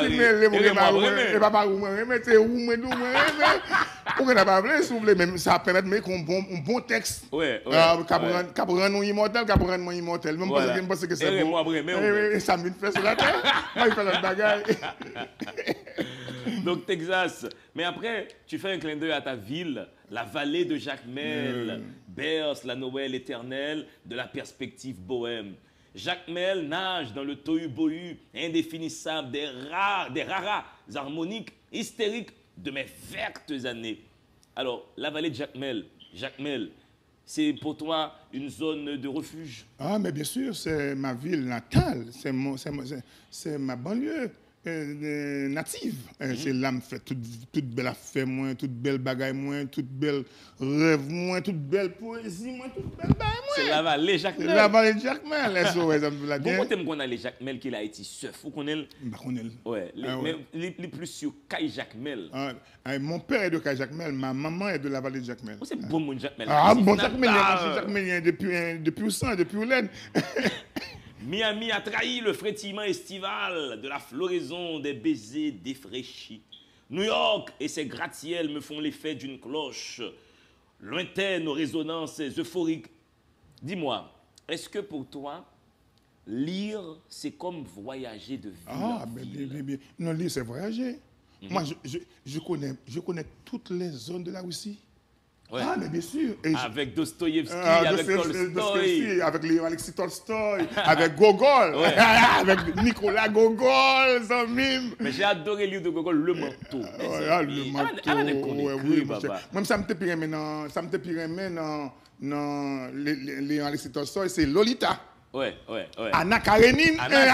mais ça permet de mettre un bon texte. Capran immortel, Capran immortel. Même pas que c'est bon. Ça me fait sur la tête. Moi, il fait l'autre bagaille. Donc, Texas. Mais après, tu fais un clin d'œil à ta ville, la vallée de Jacmel, berce la Noël éternelle de la perspective bohème. Jacmel nage dans le tohu-bohu indéfinissable des raras harmoniques hystériques de mes vertes années. Alors, la vallée de Jacmel, c'est pour toi une zone de refuge? Ah, mais bien sûr, c'est ma ville natale, c'est ma banlieue native. C'est là me fait toute belle affaire, moi, toute belle bagaille, moi, toute belle rêve, moi, toute belle poésie, moi, toute belle bagaille, moi. C'est la vallée Jacmel. La vallée de Jacmel, Pourquoi tu aimes qu'on a les Jacmel qui a été surf ou qu'on est? Ouais, mais les plus sur Caille Jacmel. Mon père est de Caille Jacmel, ma maman est de la vallée de Jacmel. C'est bon mon Jacmel. Ah, bon Jacmel, depuis où ça, depuis où l'aide. Miami a trahi le frétillement estival de la floraison des baisers défraîchis. New York et ses gratte-ciels me font l'effet d'une cloche, lointaine aux résonances euphoriques. Dis-moi, est-ce que pour toi, lire, c'est comme voyager de ville en ville. Mais, non, lire, c'est voyager. Moi, je connais toutes les zones de la Russie. Ouais. Ah, mais bien sûr. Avec Dostoïevski, avec Tolstoï. Avec Léon Alexis Tolstoï, avec Gogol, avec Nicolas Gogol, ça même. Mais j'ai adoré le livre de Gogol, Le Manteau. Le Manteau. Oui, moi, ça me te pire maintenant, Léon Alexis Tolstoï, c'est Lolita. Ouais. Anna Karenine.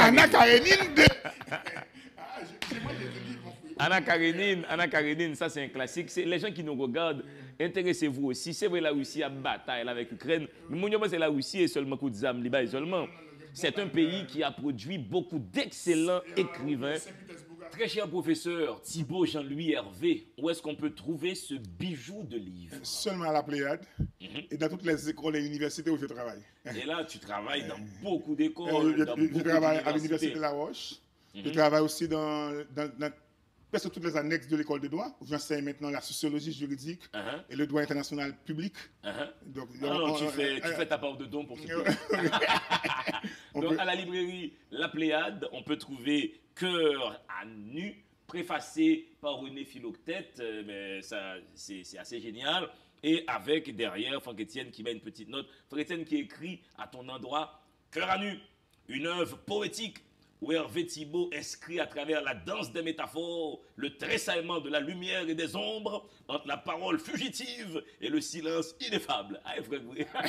Anna Karenine, ça c'est un classique. C'est les gens qui nous regardent, intéressez-vous aussi. C'est vrai, la Russie a bataille avec l'Ukraine, mais mon c'est la Russie et seulement coup de zam liba seulement. C'est un pays qui a produit beaucoup d'excellents écrivains. Très cher professeur Thibaut Jean-Louis Hervé, où est-ce qu'on peut trouver ce bijou de livre? Seulement à la Pléiade et dans toutes les écoles et universités où je travaille. Et là, tu travailles dans beaucoup d'écoles. Je travaille à l'université de La Roche. Je travaille aussi dans presque toutes les annexes de l'école de droit. J'enseigne maintenant la sociologie juridique et le droit international public. Donc, tu fais ta part de don pour ce Donc, à la librairie La Pléiade, on peut trouver Cœur à nu, préfacé par René Philoctète. Mais ça, c'est assez génial. Et avec derrière Franck Etienne qui met une petite note. Franck Etienne qui écrit à ton endroit Cœur à nu, une œuvre poétique où Hervé Thibaut inscrit à travers la danse des métaphores le tressaillement de la lumière et des ombres entre la parole fugitive et le silence ineffable. Ah, frère.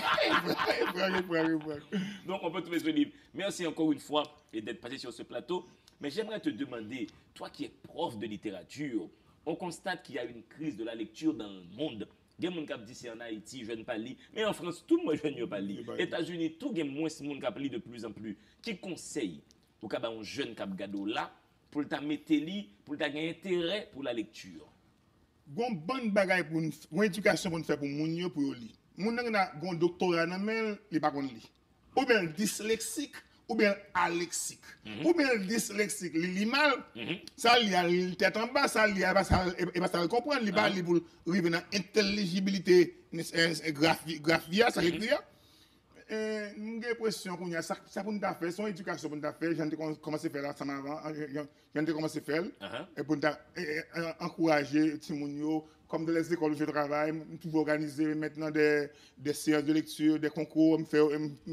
Donc, on peut trouver ce livre. Merci encore une fois d'être passé sur ce plateau. Mais j'aimerais te demander, toi qui es prof de littérature, on constate qu'il y a une crise de la lecture dans le monde. Il y a des gens qui disent c'est en Haïti, je ne pas lire. Mais en France, tout le monde ne pas lire. États-Unis, tout le monde qui lit de plus en plus. Qui conseille pour qu'il y ait un jeune qui a là, pour le mettre li, pour le gagner intérêt pour la lecture? Gon bonne bagaille pour une éducation pour faire pour moun yo pour lire. Moun nan a gon doctorat nan men, li pa kon li. Ou bien dyslexique ou bien alexique. Ou bien dyslexique, li mal, ça li a tête en bas, ça li a pas ça le comprendre, li ba li pour arriver dans intelligibilité graphia, ça l'écrit. J'ai l'impression qu'on a ça pour nous faire, son éducation pour nous faire, j'ai commencé à faire là, ça m'avant, j'ai commencé à faire, et pour nous encourager Timounio, comme dans les écoles où je travaille, je peux organiser maintenant des séances de lecture, des concours, me faire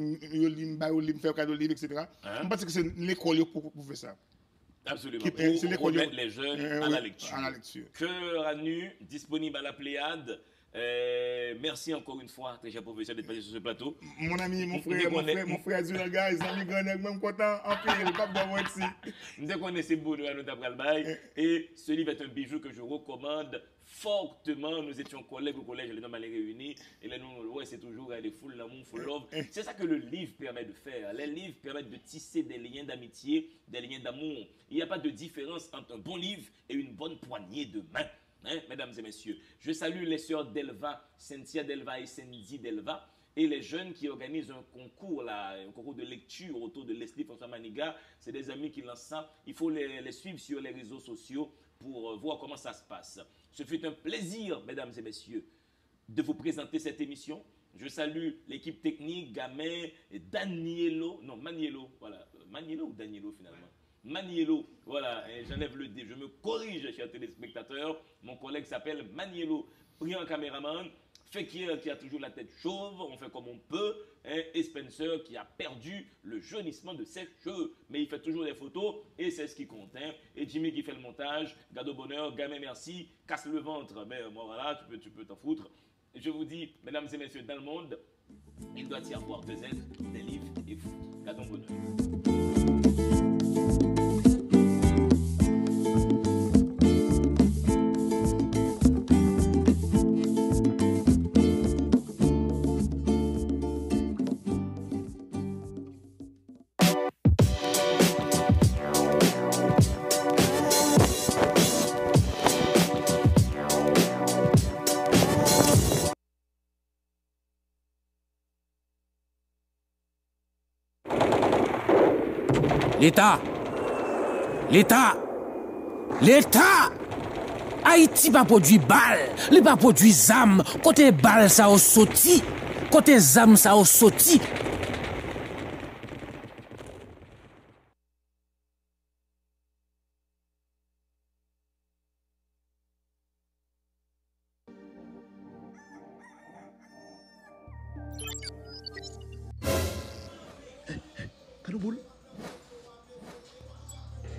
cadeau de livre, etc. Je pense que c'est l'école pour faire ça. Absolument. Pour mettre les jeunes à la lecture. Cœur à nu, disponible à la Pléiade. Merci encore une fois, très cher professeur, d'être passé sur ce plateau. Mon ami, mon frère du gars, ils sont même content en paix, le cap d'avoir ici. Nous connaissons beaucoup à notre après et ce livre est un bijou que je recommande fortement. Nous étions collègues au collège, les hommes allaient réunis et les nous, c'est toujours des foules l'amour, full love. C'est ça que le livre permet de faire. Les livres permettent de tisser des liens d'amitié, des liens d'amour. Il n'y a pas de différence entre un bon livre et une bonne poignée de main. Mesdames et messieurs, je salue les sœurs Delva, Cynthia Delva et Cindy Delva, et les jeunes qui organisent un concours de lecture autour de Leslie François Maniga. C'est des amis qui lancent ça. Il faut les suivre sur les réseaux sociaux pour voir comment ça se passe. Ce fut un plaisir, mesdames et messieurs, de vous présenter cette émission. Je salue l'équipe technique, Gamin, Maniello, voilà, Maniello ou Daniello finalement. Maniello, voilà, j'enlève le D, je me corrige, chers téléspectateurs. Mon collègue s'appelle Maniello, brillant caméraman. Fekir qui a toujours la tête chauve, on fait comme on peut. Et Spencer qui a perdu le jaunissement de ses cheveux. Mais il fait toujours des photos et c'est ce qui compte. Et Jimmy qui fait le montage. Gado bonheur, Gamin merci, casse le ventre. Mais moi voilà, tu peux t'en foutre. Je vous dis, mesdames et messieurs, dans le monde, il doit y avoir deux êtres, des livres et vous. Gado bonheur. L'État Haïti pas produit balle, il pas produit zam, côté balle ça au sorti, côté zam ça au sorti.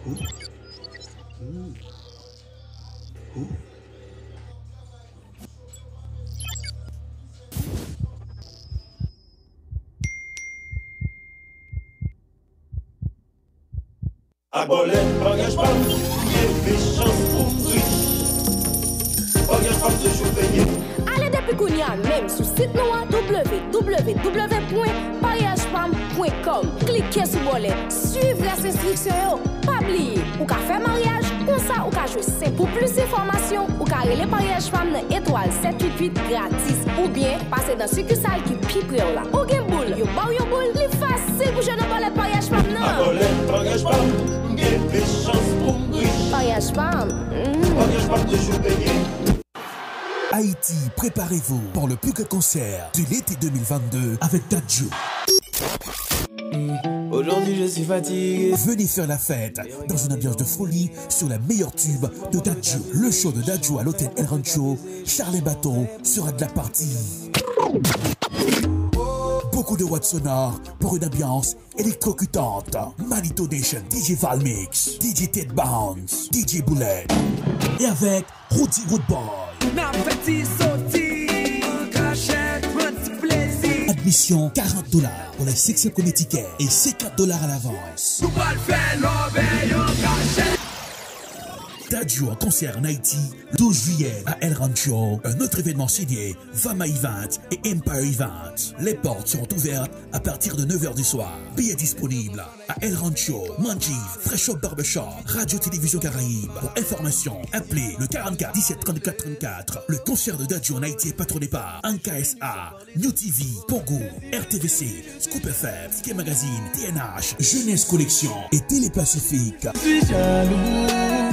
Abolette, bagage pas, des chances pour riche. Bagage pas toujours payé. Allez depuis Kounia, même sur site nous www.mariagefemme.com. Cliquez sur le volet, suivez les instructions. Pas oublier, ou qu'à faire mariage, comme ça, ou qu'à jouer. C'est pour plus d'informations, ou qu'à aller Mariage Femme dans étoile 788 gratis. Ou bien, passer dans succursale qui pipe là. Ou gen boule, yo boule, li facile pour jouer dans le Mariage Femme. Abolette, bagage pas, des chances pour riche. Mariage Femme. Bagage pas toujours payé. Haïti, préparez-vous pour le plus grand concert de l'été 2022 avec Dadju. Aujourd'hui je suis fatigué. Venez faire la fête dans une ambiance de folie sur la meilleure tube de Dadju. Le show de Dadju à l'hôtel El Rancho, Charles Bateau sera de la partie. Beaucoup de watts sonores pour une ambiance électrocutante. Manito Nation, DJ Valmix, DJ Ted Bounce, DJ Bullet. Et avec Rudy Woodboy. Admission $40 pour les sections comme tickets et $50 à l'avance. Dadju en concert en Haïti, le 12 juillet à El Rancho. Un autre événement signé Vama Event et Empire Event. Les portes seront ouvertes à partir de 9h du soir. Billets disponibles à El Rancho, Manjiv, Fresh Up Barbershop, Radio Télévision Caraïbe. Pour information, appelez le 44 17 34 34. Le concert de Dadju en Haïti est patronné par Anka SA, New TV, Pogo, RTVC, Scoop FM, Ski Magazine, TNH, Jeunesse Collection et Télépacifique. Je suis jaloux.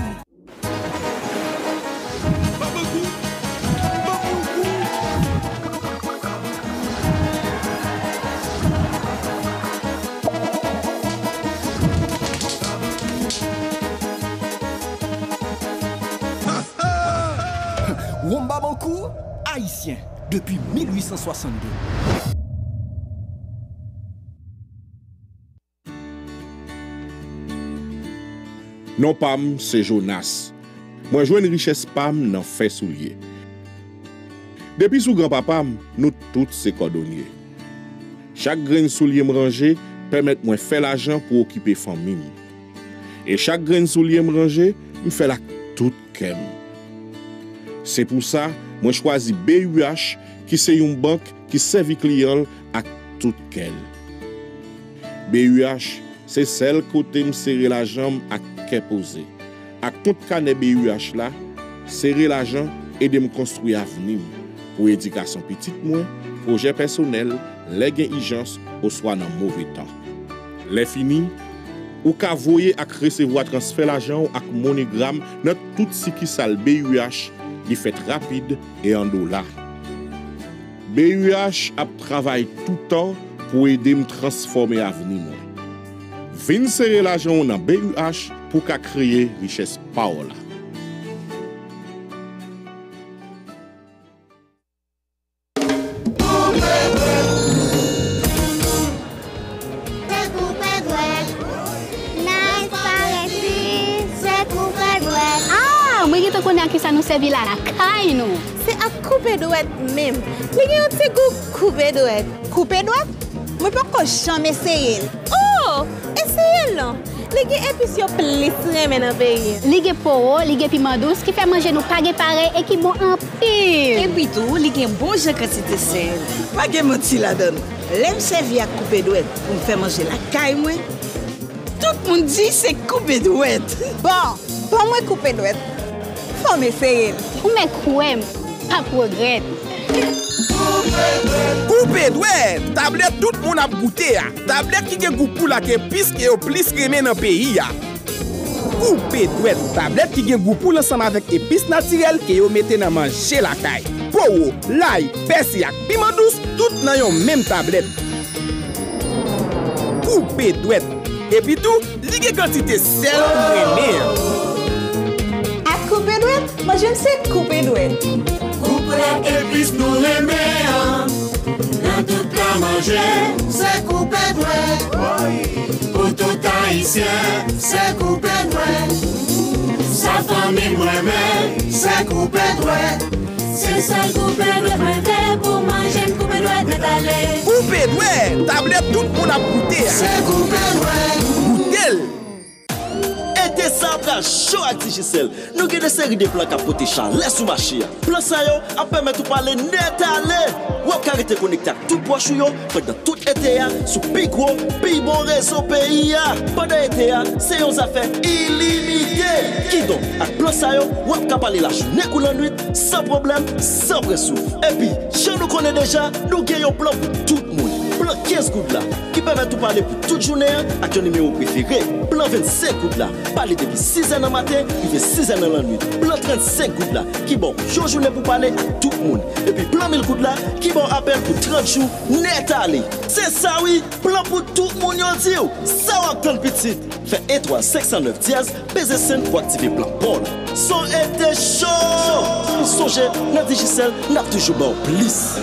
Womba Bankou, haïtien, depuis 1862. Non pam, c'est Jonas. Moi joue une richesse pam nan fait soulier. Depuis sous grand-papa, nous tous c'est cordonniers. Chaque grain soulier me ranger permet moi faire l'argent pour occuper famille. Et chaque grain soulier me ranger, me fait la toute kem. C'est pour ça, moi choisi BUH qui c'est une banque qui servi client à toute quelle. BUH, c'est celle côté me serrer la jambe à qu'est posé. À tout canet BUH là, serrer l'argent et de me construire avenir pour éducation petite moi, projet personnel, les gains urgence ou soit dans mauvais temps. Les fini ou ka voyer à recevoir transfert l'argent avec monogramme dans tout ce qui sale BUH, il fait rapide et en dollars. BUH a travaillé tout le temps pour aider me transformer l'avenir. Vin serrer l'argent dans BUH pour créer richesse Paola. Qui ça nous servit là la caille nous. C'est à couper douette même. Les gars, c'est couper douette. Couper douette? Moi pas jamais essayer. Oh, essayez là. Les gars épices plus remen dans pays. Les gars poro, les gars piment douce qui fait manger nous pas pareil et qui bon en pile. Et puis tout, les gars bon je quantité sel. Pas de menti là-dedans. L'aime servir à couper douette pour me faire manger la caille moi. Tout le monde dit c'est couper douette. Bon, pas moi couper douette. Faut m'essayer. Ou me kouem, pas progrès. Coupe douette, tablette tout le monde a goûté. Tablette qui a goût pour la que plus que plus remè dans pays. Coupe douette, tablette qui a goût pour l'ensemble avec épices naturelles que yo mettez dans manger la caille. Powo, l'ail, persil ak piment douce, tout dans yon même tablette. Coupe douette. Et puis tout, li gen quantité sel pour remè. Couper douette? Moi j'aime c'est couper douette. Couper épices nous les meilleurs. Dans tout la manger, c'est couper douette. Pour tout haïtien, c'est couper douette. famille moi-même, c'est coupé douette. C'est ça le coupé douette, moi fait pour manger une coupé douette net aller. Coupé douette, tablette tout le monde a goûté. C'est coupé douette. Goûtel. Été simple à chaud avec Digicel. Nous avons des séries de plans qui portent chan, laisse ou marcher. Plan ça yo, a permettre de parler net aller. Ou à rester connecté à tout poche yo, pendant tout été sous plus gros, plus bon réseau pays. Pendant été, c'est une affaire illimitée. Qui donc, à plan ça yo, ou à parler la journée ou la nuit, sans problème, sans pression. Et puis, chez nous connaît déjà, nous avons un plan pour tout le monde. Plan 15 gouttes là, qui permet de parler pour toute journée avec ton numéro préféré. Plan 25 gouttes là, parler depuis 6h dans le matin, il fait 6h dans la nuit. Plan 35 gouttes là, qui bon, journée pour parler à tout le monde. Et puis plan 1000 gouttes là, qui bon appel pour 30 jours, net aller. C'est ça oui, plan pour tout le monde yon dit. Ça va attendre petit. Fait étoile 509 dièse, BZ5 pour activer plan Paul. Son été chaud. Songez, notre Digicel n'a toujours pas plus.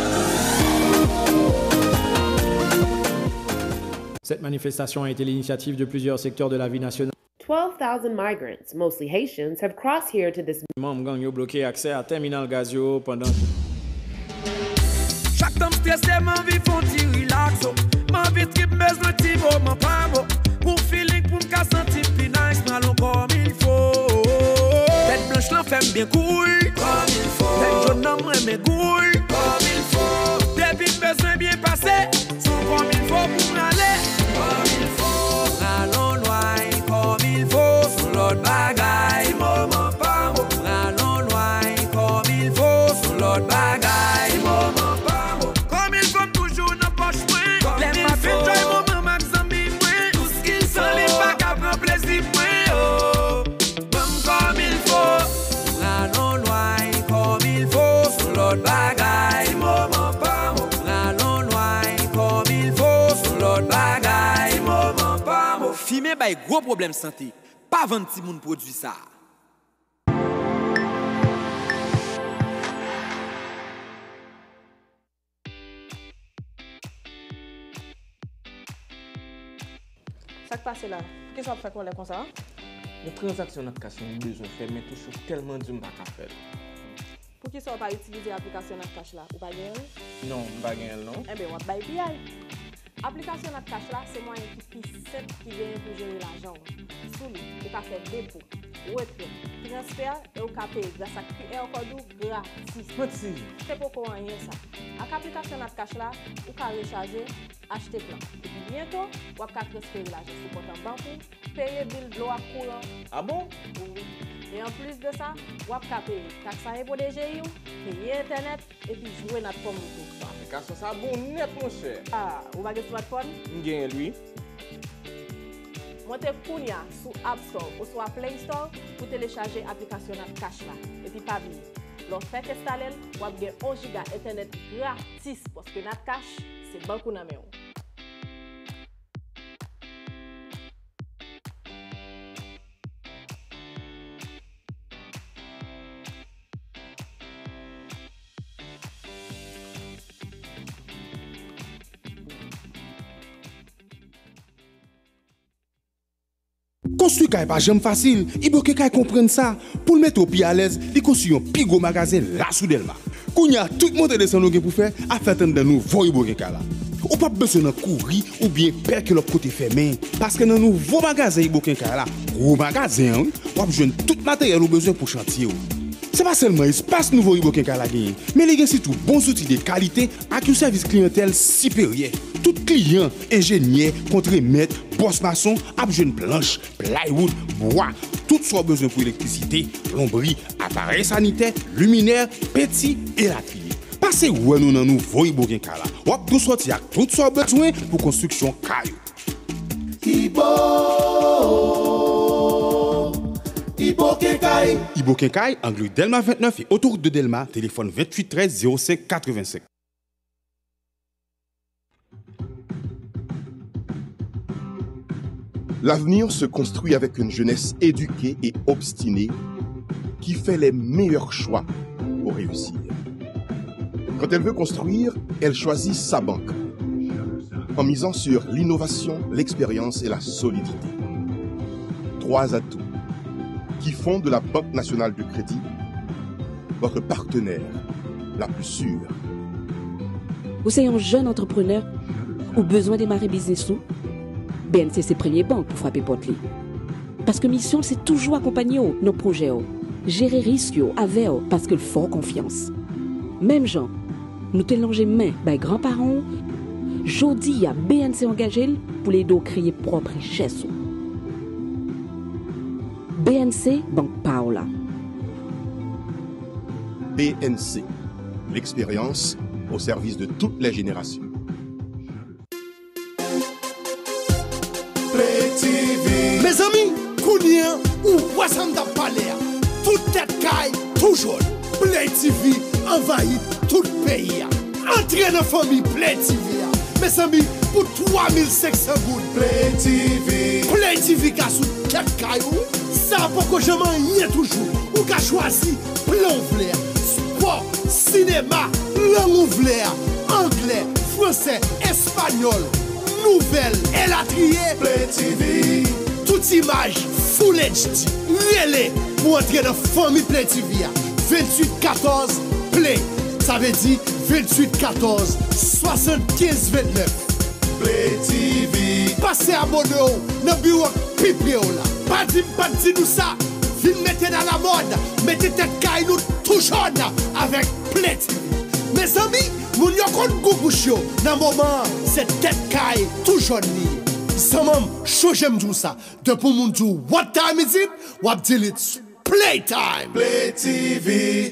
Cette manifestation a été l'initiative de plusieurs secteurs de la vie nationale. 12,000 migrants, mostly Haitians, have crossed here to this. Membres gang yo bloqué accès à terminal gaz yo pendant. Chaque temps stressé, m'en vie font ti relaxo. M'en vie trip besoin ti moment pas bon. Pour feeling pour m'ka sentir plus nice, m'allons comme il faut. Tête blanche l'en fait bien cool, comme il faut. Tête jaune non moins mais cool, comme il faut. Depuis besoin bien passé, sont comme il faut pour m'aller. Comme il faut, allons loin, comme il faut, sur l'autre bagaille, moment pas bon. Allons loin, comme il faut, sur l'autre bagaille, moment pas bon. Comme il faut toujours dans poche moins, les ma fait joy moment max ambi moins. Tout ce qu'il sent les pas qu'à prendre plaisir moins, oh. Comme il faut, allons loin, comme il faut, sur l'autre bagaille, moment pas bon. Allons loin, comme il faut, sur l'autre bagaille, moment pas bon. Fumer bay gros problème santé. Pas 20 petits moun produit ça. Ça qui passe là, qu'est-ce qu'on fait comme ça? Les transactions dans cash ont besoin de faire, mais toujours tellement de mal à faire. Pour qui ça pas utiliser l'application Natcash là, ou pas gagner? Non, pas gagner non. Eh bien, on va payer. L'application Natcash là, c'est moyen qui simple qui vient pour gérer l'argent. Sous lui, vous pouvez faire dépôt, retrait, transfert et vous pouvez payer grâce à QR code gratis. Merci. C'est pourquoi rien ça. Avec l'application Natcash là, vous pouvez recharger, acheter plan. Et puis bientôt, vous pouvez transférer l'argent sur votre banque, payer bill de l'eau à courant. Ah bon? Oui. Et en plus de ça, vous pouvez payer taxe pour des GIO, payer internet et puis jouer notre pomme. L'application ça bon net mon cher. Ah, vous avez un smartphone? Bien lui. Montez Kounia sur App Store ou sur Play Store pour télécharger l'application Natcash là. Et puis pas oublier. Lorsque vous faites installer, vous avez 1 giga internet gratis parce que Natcash c'est bon pour nous. Construire pas jamais facile. Il faut que quelqu'un comprenne ça. Pour le mettre au pied à l'aise, il construit un plus gros magasin là sous Delma. Kounya tout le monde descend pour faire à faire dans nous voyons Ibokenka là. Ou pas besoin de courir ou bien perdre que l'autre côté fermé parce que dans nos nouveau magasin Ibokenka là, gros magasin, on a besoin de tout matériel ou besoin pour chantier. C'est pas seulement espace nouveau Ibokenka la gagner, mais les gars c'est tout bons outils de qualité avec un service clientèle supérieur. Tout client, ingénieur, contremaître, boss maçon, a besoin de planche, plywood, bois, tout soit besoin pour électricité, plomberie, appareil sanitaire, luminaire, petit et latrier. Passez où nous dans nouveau Ibokenka là. On a tout sorti avec tout soit besoin pour construction caillou. Ibokenka, angle Delma 29 et autoroute de Delma, téléphone 28 13 05 85. L'avenir se construit avec une jeunesse éduquée et obstinée qui fait les meilleurs choix pour réussir. Quand elle veut construire, elle choisit sa banque en misant sur l'innovation, l'expérience et la solidité. 3 atouts. qui font de la Banque nationale de crédit votre partenaire la plus sûre. Vous êtes un jeune entrepreneur ou besoin de démarrer business ou BNC c'est première banque pour frapper porte li. Parce que mission c'est toujours accompagner nos projets, gérer risques avec parce que le fort confiance. Même gens, nous te longeons main by grands-parents. Jodi a BNC engagé pour les dos créer propre richesse. BNC Banque Paola. BNC, l'expérience au service de toutes les générations. Play TV. Mes amis, Kounia ou Wassanda Palais, toute tête caille, tout jaune. Play TV envahit tout le pays. Entrez dans la famille Play TV. Mes amis, pour 3500 gouttes. Play TV. Play TV qui a sous tête caille. Ça pour que je m'en y toujours. Ou qu'a choisi plan vert. Sport, cinéma, langue ouverte, anglais, français, espagnol, nouvelles, et la trier. Play TV. Toute image, full HD, relais, pour entrer dans la famille Play TV. 28-14, Play. Ça veut dire 28-14, 75-29. Play TV. Passez à Bono, dans le bureau pipi là. Pas dit nous ça. Vin mettez dans la mode, mettez tête caille nous tout jaune avec Play TV. Mes amis, moun yo kon gougoucho, dans moment, c'est tête caille tout jaune ni. Samam, chaud j'aime tout ça. De pour moun tout, what time is it? What till it's playtime. Play TV.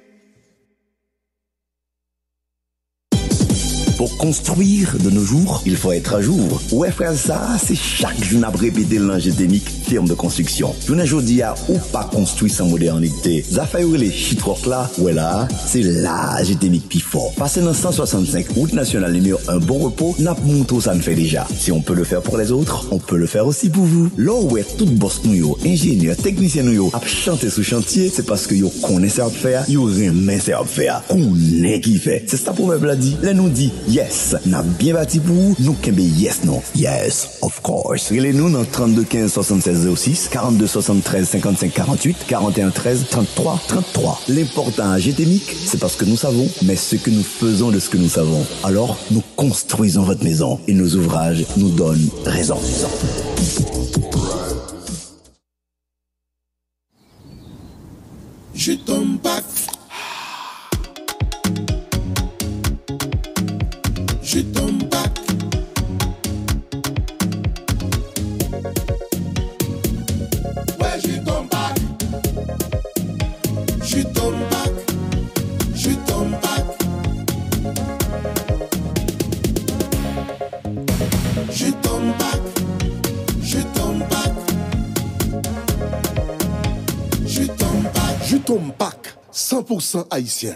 Pour construire de nos jours, il faut être à jour. Ouais, frère, ça, c'est chaque jour n'a répété l'angétémique firme de construction. Je ne dis à ou pas construit sans modernité. Ça fait les chitrocs là, ouais là, c'est là, gétémique plus fort. Passer dans 165 route nationale numéro 1 bon repos, n'a montre ça ne fait déjà. Si on peut le faire pour les autres, on peut le faire aussi pour vous. Là où est tout boss nous, ingénieur, technicien nous, à chanter sous chantier, c'est parce que yo connaissez à faire, yo remet ça à faire. Connaît qui fait. C'est ça pour me l'a dit. Là nous dit yes, n'a bien bâti pour vous, nous kembe yes non. Yes, of course. Relez-nous dans 32 15 76 06, 42 73 55 48, 41 13 33 33. L'important à Gétémique, c'est parce que nous savons, mais ce que nous faisons de ce que nous savons. Alors, nous construisons votre maison et nos ouvrages nous donnent raison. Je tombe back. Je tombe back. Ouais, je tombe back. Je tombe back. Je tombe back. Je tombe back. Je tombe back. Je tombe back. Je tombe back. 100% haïtien.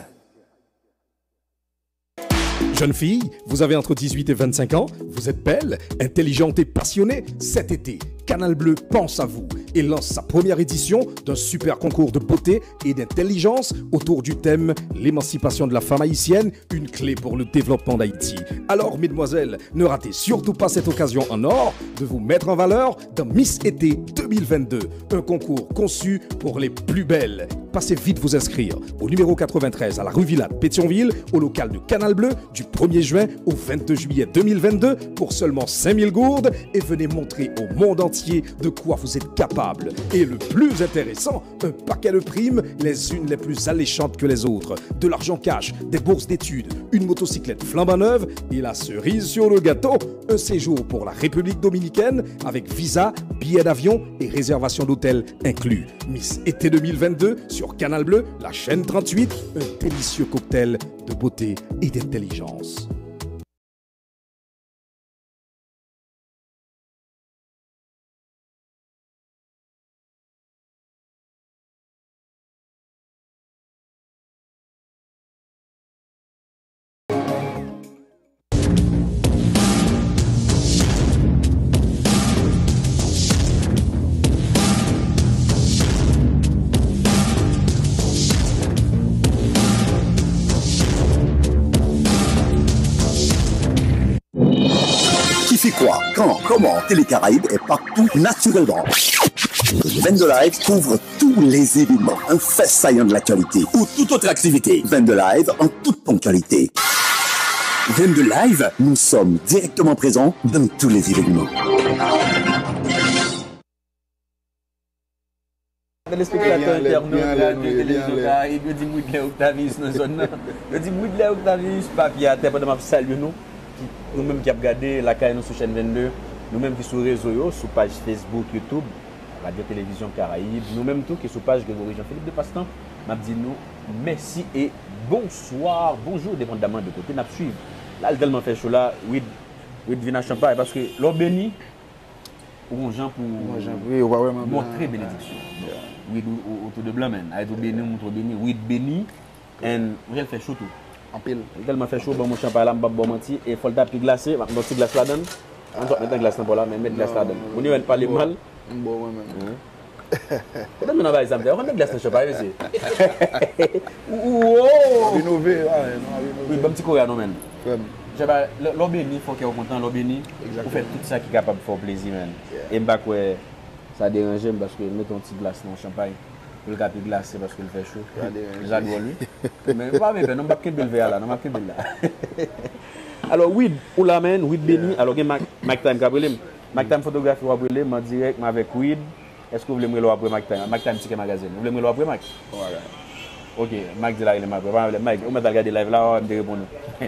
Jeune fille, vous avez entre 18 et 25 ans, vous êtes belle, intelligente et passionnée. Cet été, Canal Bleu pense à vous et lance sa première édition d'un super concours de beauté et d'intelligence autour du thème « L'émancipation de la femme haïtienne, une clé pour le développement d'Haïti ». Alors, mesdemoiselles, ne ratez surtout pas cette occasion en or de vous mettre en valeur dans Miss Été 2022, un concours conçu pour les plus belles. Passez vite vous inscrire au numéro 93 à la rue Villade, Pétionville, au local de Canal Bleu, du 1er juin au 22 juillet 2022 pour seulement 5000 gourdes et venez montrer au monde entier de quoi vous êtes capable. Et le plus intéressant, un paquet de primes, les unes les plus alléchantes que les autres. De l'argent cash, des bourses d'études, une motocyclette flambant neuve et la cerise sur le gâteau, un séjour pour la République dominicaine avec visa, billets d'avion et réservation d'hôtel inclus. Miss Été 2022 sur Canal Bleu, la chaîne 38, un délicieux cocktail de beauté et d'intelligence. Qui fait quoi, quand, comment, Télé Caraïbes est partout naturellement. 22 Live couvre tous les événements, un fait saillant de l'actualité ou toute autre activité. 22 Live en toute ponctualité. 22 Live, nous sommes directement présents dans tous les événements. Téléspectateurs internautes, radio, télévision, il dit Moudley Octavius dans la zone. Il dit Moudley Octavius, papier à terre, pendant que je salue nous-mêmes qui avons regardé la carrière sur chaîne 22, nous-mêmes qui sur les réseaux, sur page Facebook, YouTube, Radio Télévision Caraïbes, nous-mêmes tout qui sur page Grégory Jean-Philippe de Pastan, m'a dit nous merci et bonsoir, bonjour, dépendamment de côté, n'a suivre. Là, il tellement fait chaud là, oui, vient à Champagne parce que l'eau béni, ou gens pour montrer bénédiction. Oui, autour de blanc, man. Aïe, béni, montre béni, oui, béni, et il fait chaud tout. En pile. Il tellement fait chaud, bon, mon champagne là, je bon menti, et il faut le taper glacé, mon petit glace là-dedans. On doit mettre un glace là, mais mettre glace là-dedans. On n'y va pas les mal. Bon, ouais, man. Peut-être que nous avons ça, on met glace dans le champagne, c'est. Wow! Rénové, oui, bon petit courrier, non, man. L'eau béni, il faut qu'il y ait content, l'eau béni. Vous faites tout ça qui est capable de faire plaisir, man. Et je ça dérange parce que mettons un petit glace dans le champagne. Pour le capi glacé parce qu'il fait chaud. J'adore lui. Mais pas même, non, pas qu'un verre là, non, pas qu'un là. Alors, weed, ou la main, weed béni. Alors, Mac Time Gabriel, Mac Time photographie ou Gabriel, m'a direct avec weed. Est-ce que vous voulez me le après Mac Time? Mac Time Ticket Magazine. Vous voulez me le après Mac? Voilà. Ok, Mac dit là, il est après. Mike, on va regarder live là, on va me répondre.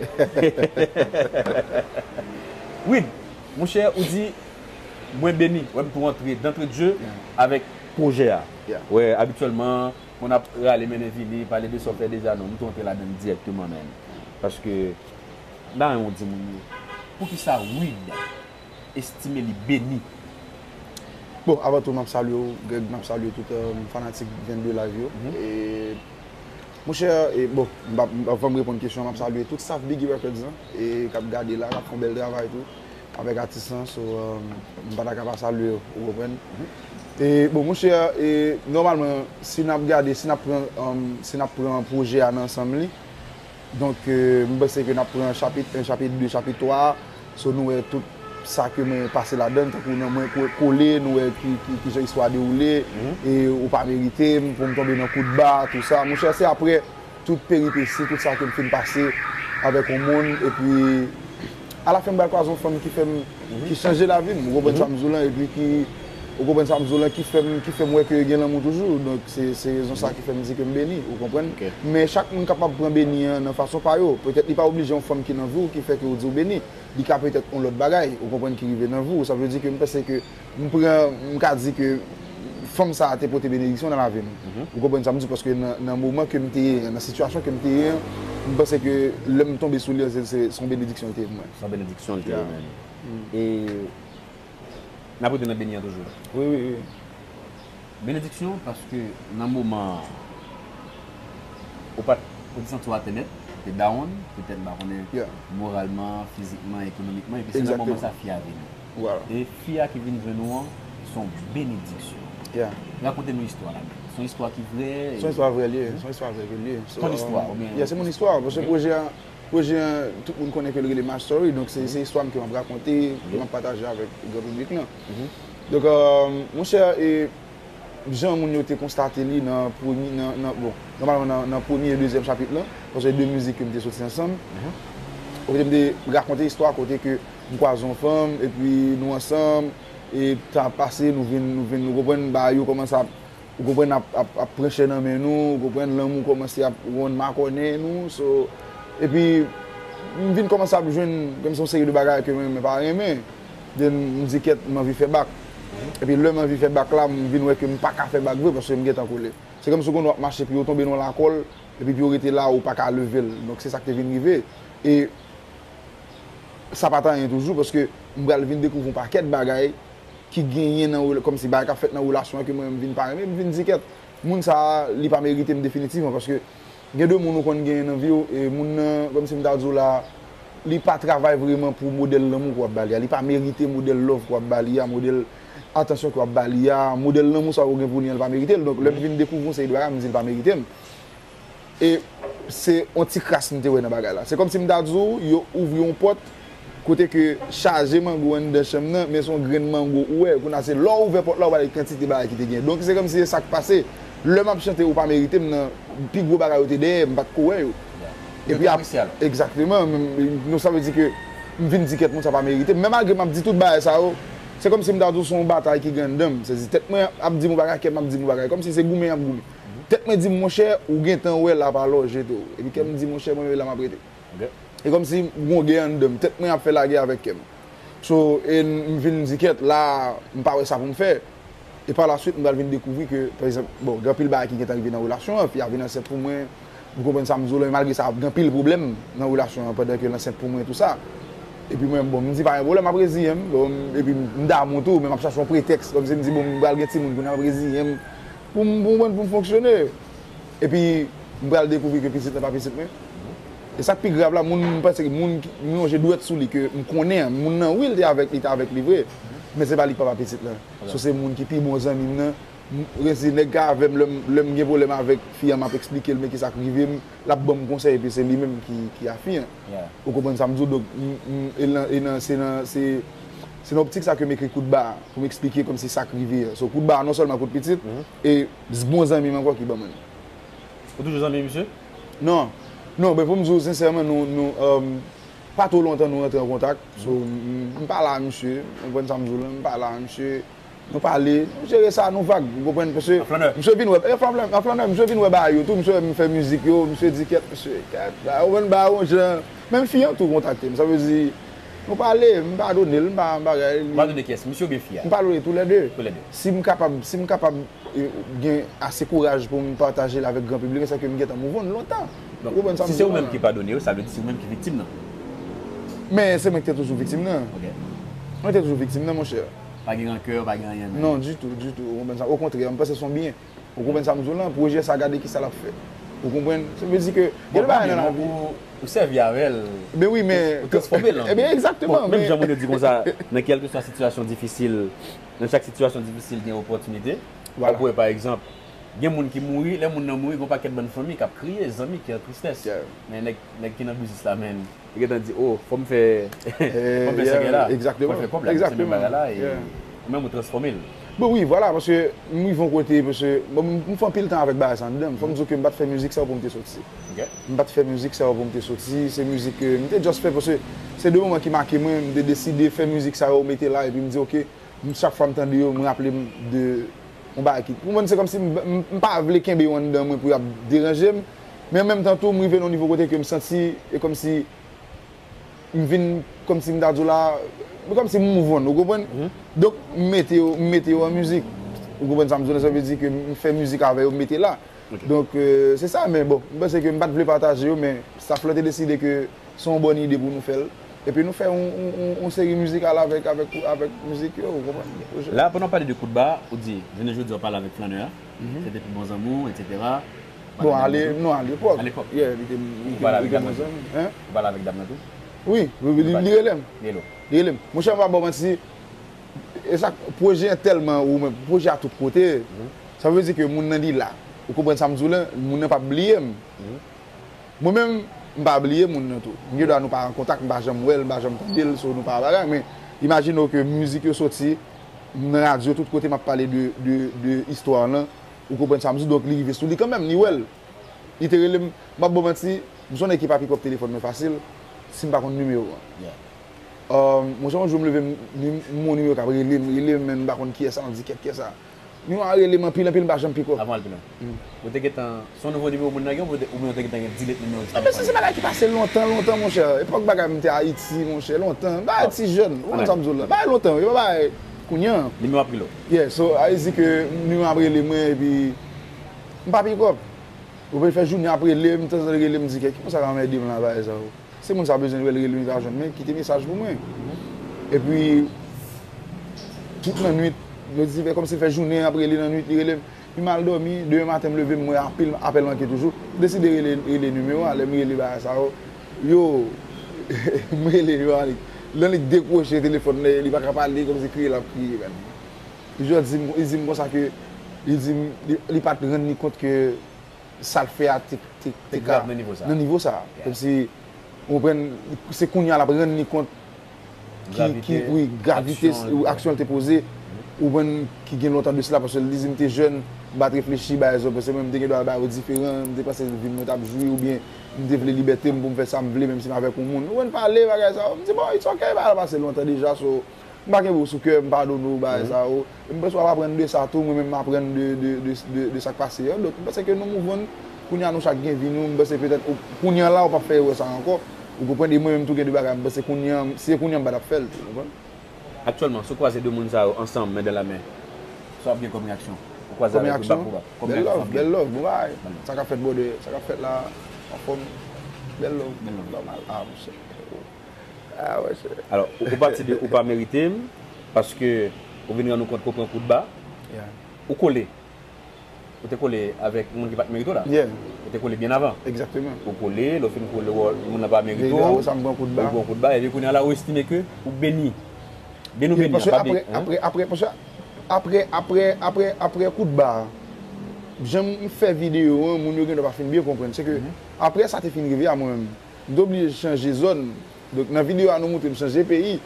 Weed, mon cher, on dit. Moins béni, pour entrer d'entrée de jeu avec projet. Ouais, habituellement, on a les menés parler de software déjà, non, nous entrons là-dedans directement même. Parce que là, on dit, pour qui ça, oui, estimer les bénis. Bon, avant tout, je salue Greg, je salue tout fanatique 22 live. Et mon cher, bon, je vais me répondre à une question, je salue tout le staff Biggie Records et qui a gardé là, qui a fait un bel travail et tout. Avec artisan, je ne vais pas saluer, vous comprenez. Et bon, mon cher, normalement, si nous regardons, si nous prenons un projet ensemble, donc, je pense que nous prenons un chapitre 2, chapitre 3, sur nous, tout ça que nous passé là-dedans, pour nous coller, nous, qui l'histoire déroulée, et ou pas mérité, pour nous tomber dans un coup de barre, tout ça. Mon cher, c'est après toute péripétie, tout ça que nous faisons passer avec le monde, et puis. À la fin, je suis une femme qui change la vie. Je comprends ça, et puis qui fait moi que je l'amour toujours. Donc, c'est ça qui fait me dire que je bénis. Vous comprenez? Mais chaque monde est capable de prendre béni de façon par eux. Peut-être qu'il n'est pas obligé une femme qui est dans vous, qui fait que vous dites béni. Il y a peut-être un autre bagaille. Vous comprenez qui arrive dans vous. Ça veut dire que je pense que je dis que femme ça a été porté bénédiction dans la vie. Vous comprenez ça? Parce que dans le moment que je suis dans la situation que je suis, je pense que l'homme tombé sous lui, c'est son bénédiction. Son bénédiction. Et n'a pas de bénir toujours. Oui. Bénédiction parce que dans le moment où tu te sens à net, tu es down, peut-être moralement, physiquement, économiquement, et puis c'est dans le moment où ça fait à venir. Et les filles qui viennent de nous sont bénédictions. Racontez-nous l'histoire là. Son histoire qui est vraie. Son histoire vraie liée. Ton histoire. C'est mon histoire. Parce que projet, tout le monde connaît que le Match Story. Donc c'est une histoire que je vais raconter, que je vais partager avec le grand public. Donc, mon cher, Jean Mounio a constaté dans le premier et deuxième chapitre, parce que deux musiques que nous avons sorties ensemble. Je vais raconter l'histoire côté que nous croisons femmes et puis nous ensemble. Et temps passé, nous comprenons comment ça. Vous comprenez à prêcher dans nous, vous comprenez l'amour commencer à connaître nous. Et puis, nous venons commencer à jouer comme une série de bagages que je ne pas aimer. Nous disons que je vais faire bac. Et puis, le je vais faire bac là, je viens que je ne peux pas faire bac parce que je suis en collé. C'est comme si on doit marcher puis on tombe dans la colle et puis on était là ou pas qu'à lever. Donc, c'est ça que je viens arriver. Et ça ne pas rien toujours parce que je viens découvrir un paquet de bagages qui gagne comme si bagages fait dans la relation que moi je viens pas aimer, je viens dire que moun ça li pas mérité définitivement parce que il y a deux moun qu'on gagne dans vie et moun comme si m'ta dit là li pas travail vraiment pour modèle l'amour quoi balia, li pas mérité modèle love quoi balia, modèle attention quoi balia, modèle l'amour ça ou pour il pas mérité. Donc le vinn découvrir c'est doit me dire pas mérité. Et c'est anti crasse m'te dans bagarre là. C'est comme si m'ta dit yo ouvre une porte côté que charger mango en de chambre nan, mais son grain mango ouais, qu'on a c'est là ouvert porte là la quantité bail qui te gagne. Donc c'est comme si ça qui passé, le m'a chanter ou pas mérité nan plus gros bagay ou te derrière, m'pas courir. Et puis exactement, nous ça veut dire que m'vinn dire que ça pas mérité, même malgré m'a dit tout bail ça c'est comme si m'd'a dit son bataille qui gagne dame, c'est tête moi a dit mon bagay, qu'elle m'a dit mon bagay, comme si c'est goumé a goumé. Tête me dit mon cher ou gain temps ouais là par loger tout. Et puis qu'elle me dit mon cher moi là m'a prêté. Et comme si mon gars en dedans, tête moi a fait la guerre avec elle. So et m'vinn dire là m'pas ça pour me faire. Et par la suite, je vais découvrir que, par exemple, bon, il y a pile qui est arrivé dans la relation, puis il y a pour moi, vous comprenez ça, malgré ça, il y a pile problème dans la relation, pendant que c'est pour moi et tout ça. Et puis moi, bon, je me dis pas un problème à Brésil, et puis je me dis à mon tour, mais je cherche un prétexte, comme si je me dis, bon, je vais aller à Brésil, pour fonctionner. Et puis, je vais découvrir que petit n'est pas petit. Et ça qui est plus grave là, je pense que je dois être sous lui, que je connais, oui, il était avec lui vrai. Mais c'est pas lui papa petit là. So c'est moun qui pi bon ami nan. Resi nèg ka avec l'homme gen problème avec fille m'a expliquer le mec qui ça arrivé, la bon conseil et puis c'est lui même qui a fille. Vous comprenez ça me donc c'est une optique ça que m'écrit coup de barre pour m'expliquer comme si ça arrivé. So coup de barre non seulement coup de petit et bons amis encore qui bon man. Vous toujours amis monsieur? Non, mais pour me dire sincèrement nous pas trop longtemps nous rentrons en contact. So, je parle à monsieur, je parle à monsieur, nous parlons, nous gérons ça, nous vagues, vous comprenez? Parce que monsieur vient tout, monsieur me fait musique, monsieur dit qu'est-ce monsieur, même fille tout contacté. Ça veut dire, nous parlons, nous parlons, nous parlons de qu'est-ce monsieur bien fier. Nous parlons tous les deux. Si je suis capable de assez courage pour me partager avec le grand public, c'est que je suis en mouvement longtemps. Si c'est vous-même qui pardonnez, ça veut dire que c'est vous-même qui est victime. Mais c'est moi qui suis toujours victime. Moi, je suis toujours victime, mon cher. Pas de rancœur, pas de rien. Non, du tout. Au contraire, je pense que c'est son bien. Vous comprenez ça, le projet, ça regarder qui ça l'a fait. Vous comprenez? Ça veut dire que. Vous servez à elle. Mais oui, mais. Vous transformez là. Eh bien, exactement. Même si je dis comme ça, dans quelle que soit la situation difficile, dans chaque situation difficile, il y a une opportunité. Voilà. Par exemple, il y a des gens qui mourent, les gens qui mourent, ils n'ont pas de bonne famille qui a crié, des amis qui ont tristesse. Mais les gens qui sont dans la business là, ils ont dit, oh, il faut me faire ce là. Exactement. Exactement. Même vous transformer. Oui, voilà, parce que nous vont côté, parce que nous faisons pile temps avec Bass en dedans. Il faut me dire que je ne vais pas faire musique ça pour me sortir. Je ne vais pas faire musique ça pour me sortir. C'est musique que je juste fait parce que c'est deux moments qui marquent moi, de décider de faire musique ça, mettre là et puis me dire, ok, chaque fois que je me rappeler de. Pour moi, c'est comme si je ne pas voulais qu'un béon dedans pour déranger. Mais en même temps, je suis au niveau côté que je me sens et comme si je viens comme si je suis là, comme si je mouvement, vous comprenez? Donc, je mets en musique. Vous comprenez ça? Ça veut dire que je fais musique avec vous, mettez là. Donc, c'est ça, mais bon, c'est que je ne vais pas partager, mais ça flotte décider que c'est une bonne idée pour nous faire. Et puis nous faisons une série musicale avec musique. Là, pendant parler de coup de barre, on dit, je viens de parler avec Flaneur, c'était pour bons amours, etc. Bon, à l'époque. À l'époque. On parle avec Damnatou. On parle avec Damnatou. Oui, l'ILM. Mon cher, et ça, projet tellement, ou même projet à tous côtés, ça veut dire que mon nan dit là. Vous comprenez ça, mon n'a pas oublié. Moi-même, je ne vais pas oublier mon nom. Je dois nous pas en contact, je ne vais pas jamais sur nous pas mais imaginez que la musique est sortie, dans la radio, de tous côtés, je parle de l'histoire. Vous comprenez ça, donc il arrive sur lui quand même, Niwell. Il te relève, je suis une équipe à pick up téléphone, mais facile, si je n'ai pas de numéro. Moi, je me lève mon numéro, je ne sais pas qui est ça, on dit qui est ça. Nous avons un pile, je pick up. Avant le pile. Vous avez son nouveau numéro, ou bien vous avez un dilette numéro? Mais ça, c'est pas là qui passe longtemps, mon cher. Époque, je à Haïti, mon cher, longtemps. Haïti jeune, longtemps. Kounya. Numéro après l'autre. Yeah, so, I dit que nous avons les mains et puis. Je ne pas pick up. Vous pouvez faire journée après les mains, je me dis que ça va m'aider là-bas. C'est mon ça a besoin de l'argent, mais quitter message pour moi. Et puis, toute la nuit, je dis comme si fait journée après la nuit, il m'a dormi, demain matin, je me lever, je appelle manquer toujours. Je décide de les numéros, je me ça. Yo, là, il décroche le téléphone, il va pas parler comme si crier la prière. Il dit comme ça que il pas rendre compte que ça le fait à tes cas. Dans niveau ça. Comme si on prend c'est qu'on y a la rendre compte gravité, ou action était posée, ou ben qui gagne longtemps de cela, parce que les étaient jeunes, bat réfléchir, parce que même des gens différents, des passer de vie, m'ont jouer, ou bien, m'ont la liberté, pour me faire ça, me même si m'avec un monde. Ou ben parler, ça, me dit bon, ils sont ok, va passer longtemps déjà, so, m'bagay vous sous cœur, m'pardonne ou ça, me soit apprendre de ça tout, moi-même m'apprendre de ça passé. Donc, parce que nous mouvons, qu'on y a nous chaque gain vie, nous, c'est peut-être, qu'on y a là, on pas faire ça encore. Vous comprenez, moi-même tout gain de bagages, parce que c'est qu'on y a pas faire. Actuellement, ce quoi ces deux mondes ensemble, main dans la main, ça bien comme réaction. Comme réaction, belle love, ça qu'a fait beau, ça qu'a fait là, en forme, belle love, ah, monsieur. Ah ouais, alors, ou pas mérité, parce que vous venez nous compte qu'on prend un coup de bas, ou coller. Vous êtes collé avec le monde qui va te mériter là. Vous êtes collé bien avant. Exactement. Vous collez, le film collé, vous n'avez pas mérité. Vous avez un coup de bas. Vous coup de bas, et vous avez là où estimé que vous béni. Béni. Après coup de bas, j'aime faire vidéo, mon ne va pas bien comprendre. C'est que après ça, tu fini de à moi-même. D'obligé de changer zone. Donc, dans la vidéo, nous montrons changer pays.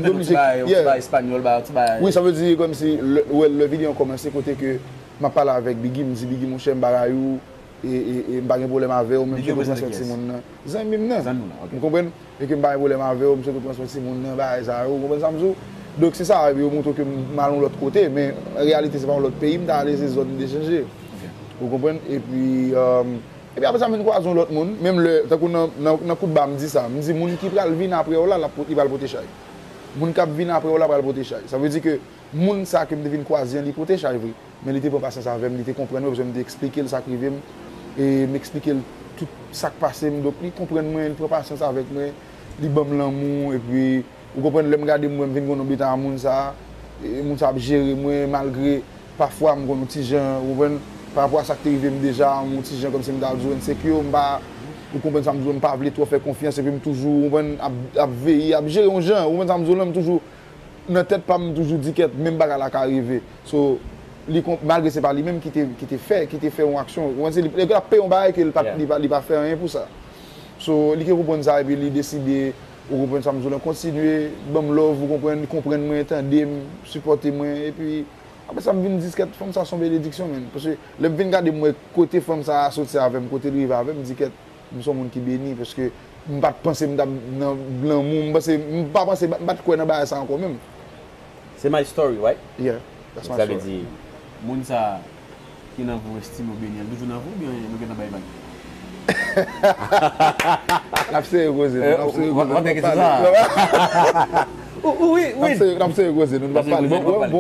Oui, ça veut dire comme si le vidéo a commencé côté que je parle avec Biggie, je dis Biggie, mon cher, Barayou, et je n'ai pas de problème avec eux, même si je ne sais pas si c'est mon vous comprenez? Et que je n'ai pas de problème avec eux, même si je ne sais pas si c'est mon vous comprenez ça? Donc, c'est ça, je montre que je suis de l'autre côté, mais en réalité, ce n'est pas l'autre pays, je suis allé ces zones d'échanger. Vous comprenez? Et puis après ça, je croise l'autre monde, même dans le coup de bas, je me dis ça, je me dis, les gens qui viennent après, ils vont le protéger. Les gens qui viennent après, ils vont le protéger. Ça veut dire que les gens qui viennent croiser, ils protègent, mais ils n'étaient pas passés avec moi, ils comprennent, je me expliquer ce qui arrive, et m'expliquer tout ce qui passe, donc ils comprennent moi, ils prennent patience avec moi, ils bam l'amour, et puis, vous comprenez, ils me regardent, moi, je viens dans l'hôpital à les gens gérer moi, malgré, parfois, je suis un petit gens, vous comprenez, par rapport à ça qui arrive déjà, mon petit gens comme si je suis insécure, vous comprenez ça, je ne pas trop faire confiance, et puis je toujours veiller, à gérer les gens, vous comprenez ça, je toujours, dans la tête, pas toujours dit que même pas là qui arrive. So, malgré c'est pas lui-même qui t'a fait une action. Il a payé un bail qu'il n'a pas fait rien pour ça. So, il comprend ça et puis il décide, vous comprenez ça, je continuer, bon love, vous comprenez, comprendre moi, entendre, supporter moi, et puis après ça me vient dire que femme ça son bénédiction même parce que le vient regarder moi côté femme ça associé avec moi côté rive avec me dit que nous sommes monde qui béni parce que me pas penser dans blanc monde parce que pas penser pas quoi dans ça encore même. C'est my story, right? Yeah, that's my story. Ça veut dire monde ça qui n'a vous estime béni, toujours dans vous bien nous dans bail Oui. Nous pas parler.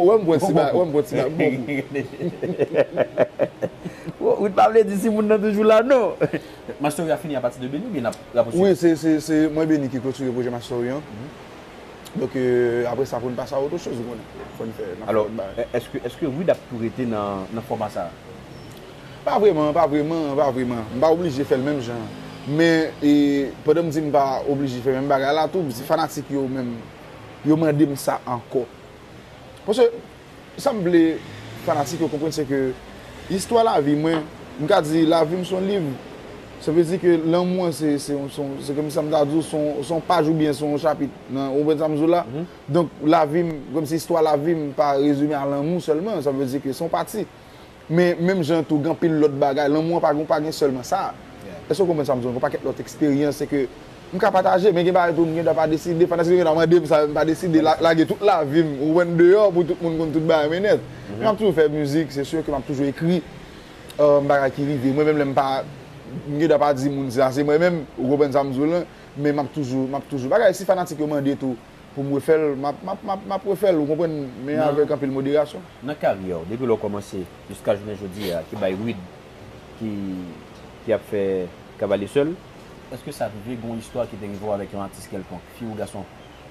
Vous parlez d'ici mon toujours là non. Ma story a fini à partir de Béni bien la Oui, c'est moi Béni qui continue le projet ma story. Donc après ça pour ne passer à autre chose alors est-ce que oui pour été dans format ça? Pas vraiment. Pas obligé de faire le même genre. Mais pendant que je ne pas obligé de faire le même bagage là tout, c'est fanatique yo même. Yo m'a dit ça encore. Parce que ça me plaît fanatique vous comprenez c'est que l'histoire la vie moi, je dis la vie son livre. Ça veut dire que l'amour c'est comme ça me dit son page ou bien son chapitre dans là. Donc la vie comme si l'histoire la vie pas résumé à l'amour seulement, ça veut dire que son parti. Mais même gens tout grand pile l'autre bagaille, l'amour pas seulement ça. Est-ce que vous comprenez ça me pas l'autre expérience c'est que je peux partager, mais je ne peux pas décider, pas décider de toute la vie, ou dehors pour tout le monde tout le monde. Je vais toujours faire musique, c'est sûr que je vais toujours écrire qui arrive. Moi-même, je ne peux pas dire que c'est moi-même, mais je toujours. Si fanatique me tout pour me faire, je faire, vous comprenez, mais avec un peu de modération. Dans la carrière, depuis que vous commencé jusqu'à aujourd'hui, qui a Weed, qui a fait Cavalier seul. Est-ce que ça arrive une histoire qui est arrivée avec un artiste quelconque, fille ou garçon?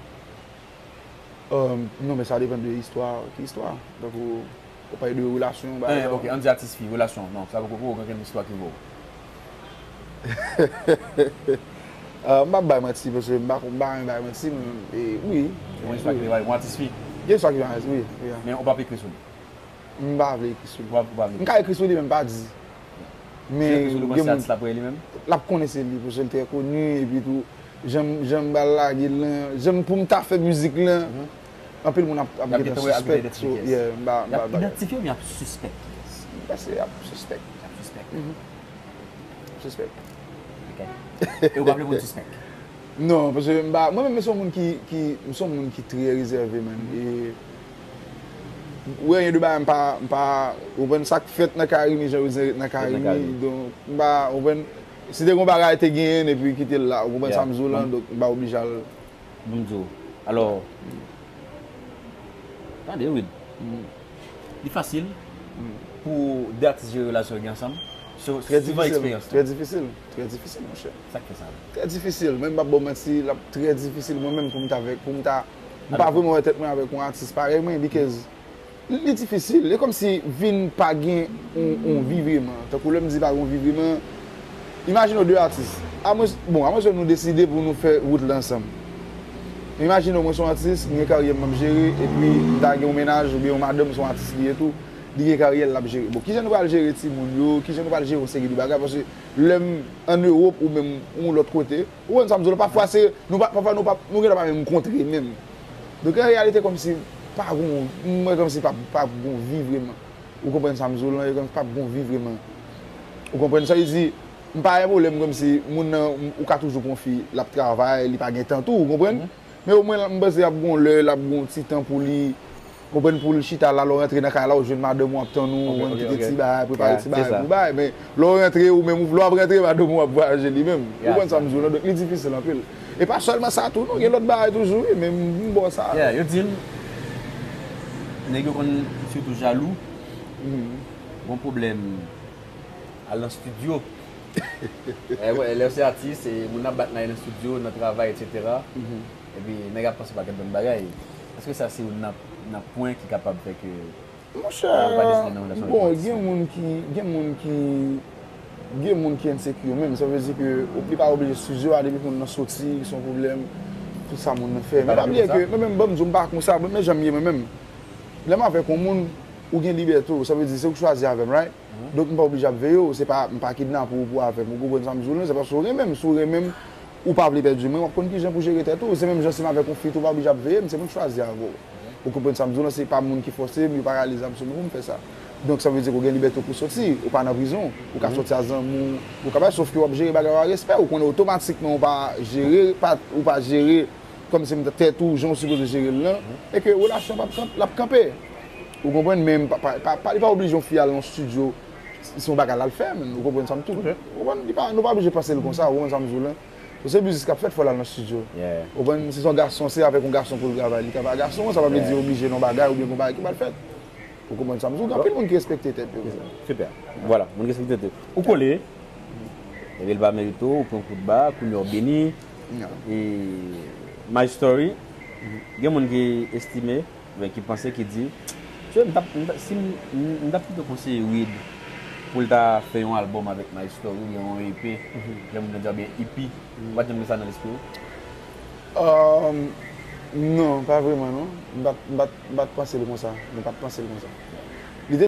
Non, mais ça dépend de l'histoire. Quelle histoire? Donc, on parle de relation. Ok, on dit artiste fille, relation. Non, ça ne veut pas aucune histoire qui vaut. Je ne vais pas parce que je ne vais pas oui. Une histoire qui vaut, artiste fille? Il y a une histoire qui vaut, oui. Mais on ne va pas écrire sur lui. Je ne vais pas écrire sur lui. Je ne vais pas écrire sur lui, même pas dit. Mais le artiste là pour lui-même? La connaissez lui parce qu'elle était connu et puis tout. j'aime la j'aime pour me faire musique là. Un peu mon suspect. Identifié ou bien suspect? C'est suspect. Suspect. Ok. Et vous appelez vous suspect? Non, parce que moi-même, je suis un monde qui est très réservé, man. Et ouais, il y a des gens qui ça fait dans la Caraïbie, j'ai dit dans la Caraïbie. Donc, si des gens qui ont été gagnés et puis quitter là, on va s'amuser là, donc on va obliger à le. Alors, attendez, oui. C'est facile pour des artistes de relation ensemble. Très difficile, mon cher. Ça fait ça. Très difficile, même pas bon merci, très difficile moi-même pour me pas vraiment être avec un artiste pareil, parce que c'est difficile. C'est comme si vin pas gain on vit vraiment. Tant que me dit pas on vit vraiment. Imaginez deux artistes. À moi nous décider pour nous faire route ensemble. Imaginez moi son artiste, une carrière m'a gérer et puis dans un ménage ou bien madame son artiste et tout. Une carrière l'a gérer. Bon, qui je ne pas gérer ti moun yo, qui je ne pas gérer série de bagages parce que l'homme en Europe ou même ou l'autre côté, ou ensemble parfois c'est nous pas même rencontrer même. Donc en réalité comme si pas bon comme si pas bon vivre vraiment. Vous comprenez ça me comme pas bon vivre vraiment. Vous comprenez ça il dit pas un problème comme si moun ou ka toujours confier la travail, il pas gain temps tout, vous comprenez? Mais au moins me besoin bon l'heure, la bon petit temps pour lui. Comprendre pour le chita là, rentrer dans la jeune madame ou attend nous, on petit bail, préparer petit bail, mais rentrer ou même vouloir rentrer madame ou voyager lui-même. Vous comprenez ça me donc c'est difficile un peu. Et pas seulement ça tout, il y a l'autre bail toujours, même bon ça. Yo dis nèg yo surtout jaloux. Bon problème à l'en studio. Ouais, les artistes et mon abat dans le studio, dans travail etc. Et puis nèg a pensé pas que bonne bagaille. Est-ce que ça c'est un point qui est capable de faire que... Mon cher, bon, il y a des gens qui sont insécures même. Ça veut dire que au plus pas obligé de studio à depuis qu'on a sorti, son problème, tout ça, on fait. Mais pas oublier que même bon, je ne pas comme ça, mais j'aime bien même. Là, avec un monde où il y a liberté, ça veut dire que c'est que je choisis avec, right? Donc, je ne suis pas obligé de veiller, c'est pas kidnapper pour avec mon c'est pas sourire même, ou pas perdre du moins, on connaît qui pour gérer tout. C'est même si avec un fille, tu pas obligé de veiller, mais c'est moi qui choisis avec. Vous comprenez ça, c'est pas le monde qui force, mais paralyse absolument pour faire ça. Donc ça veut dire qu'on a une liberté pour sortir, ou pas en prison, ou qu'à sortir à Zamou, ou capable sauf que on gérer bagarre respect, ou qu'on est automatiquement on pas gérer comme si on tête tout gens supposé gérer là et que relation la camper. Vous comprenez même pas obligé de faire dans le studio si on bagarre le faire, vous comprenez ça tout. Nous pas obligé de passer comme ça, vous comprenez ça là. C'est musique qu'a fait faut aller dans le studio. Si son garçon c'est avec un garçon pour le travail, il travaille garçon, ça va me dire obligé non bagarre ou bien qu'on bagarre qui va le faire. Vous comprenez ça? Il y a plein de monde qui respecte tête. Super. Voilà, mon respecte tête. Vous collez, il y a le bas mérito, ou prend coup de bas, couleur béni. Et My Story, il y a des gens qui estiment, qui pensent, qui disent, si on a plutôt conseillé Weed pour faire un album avec My Story ou un EP, j'aimerais dire bien EP, vous avez ça dans l'esprit? Non, pas vraiment, non. Je ne vais pas penser comme ça.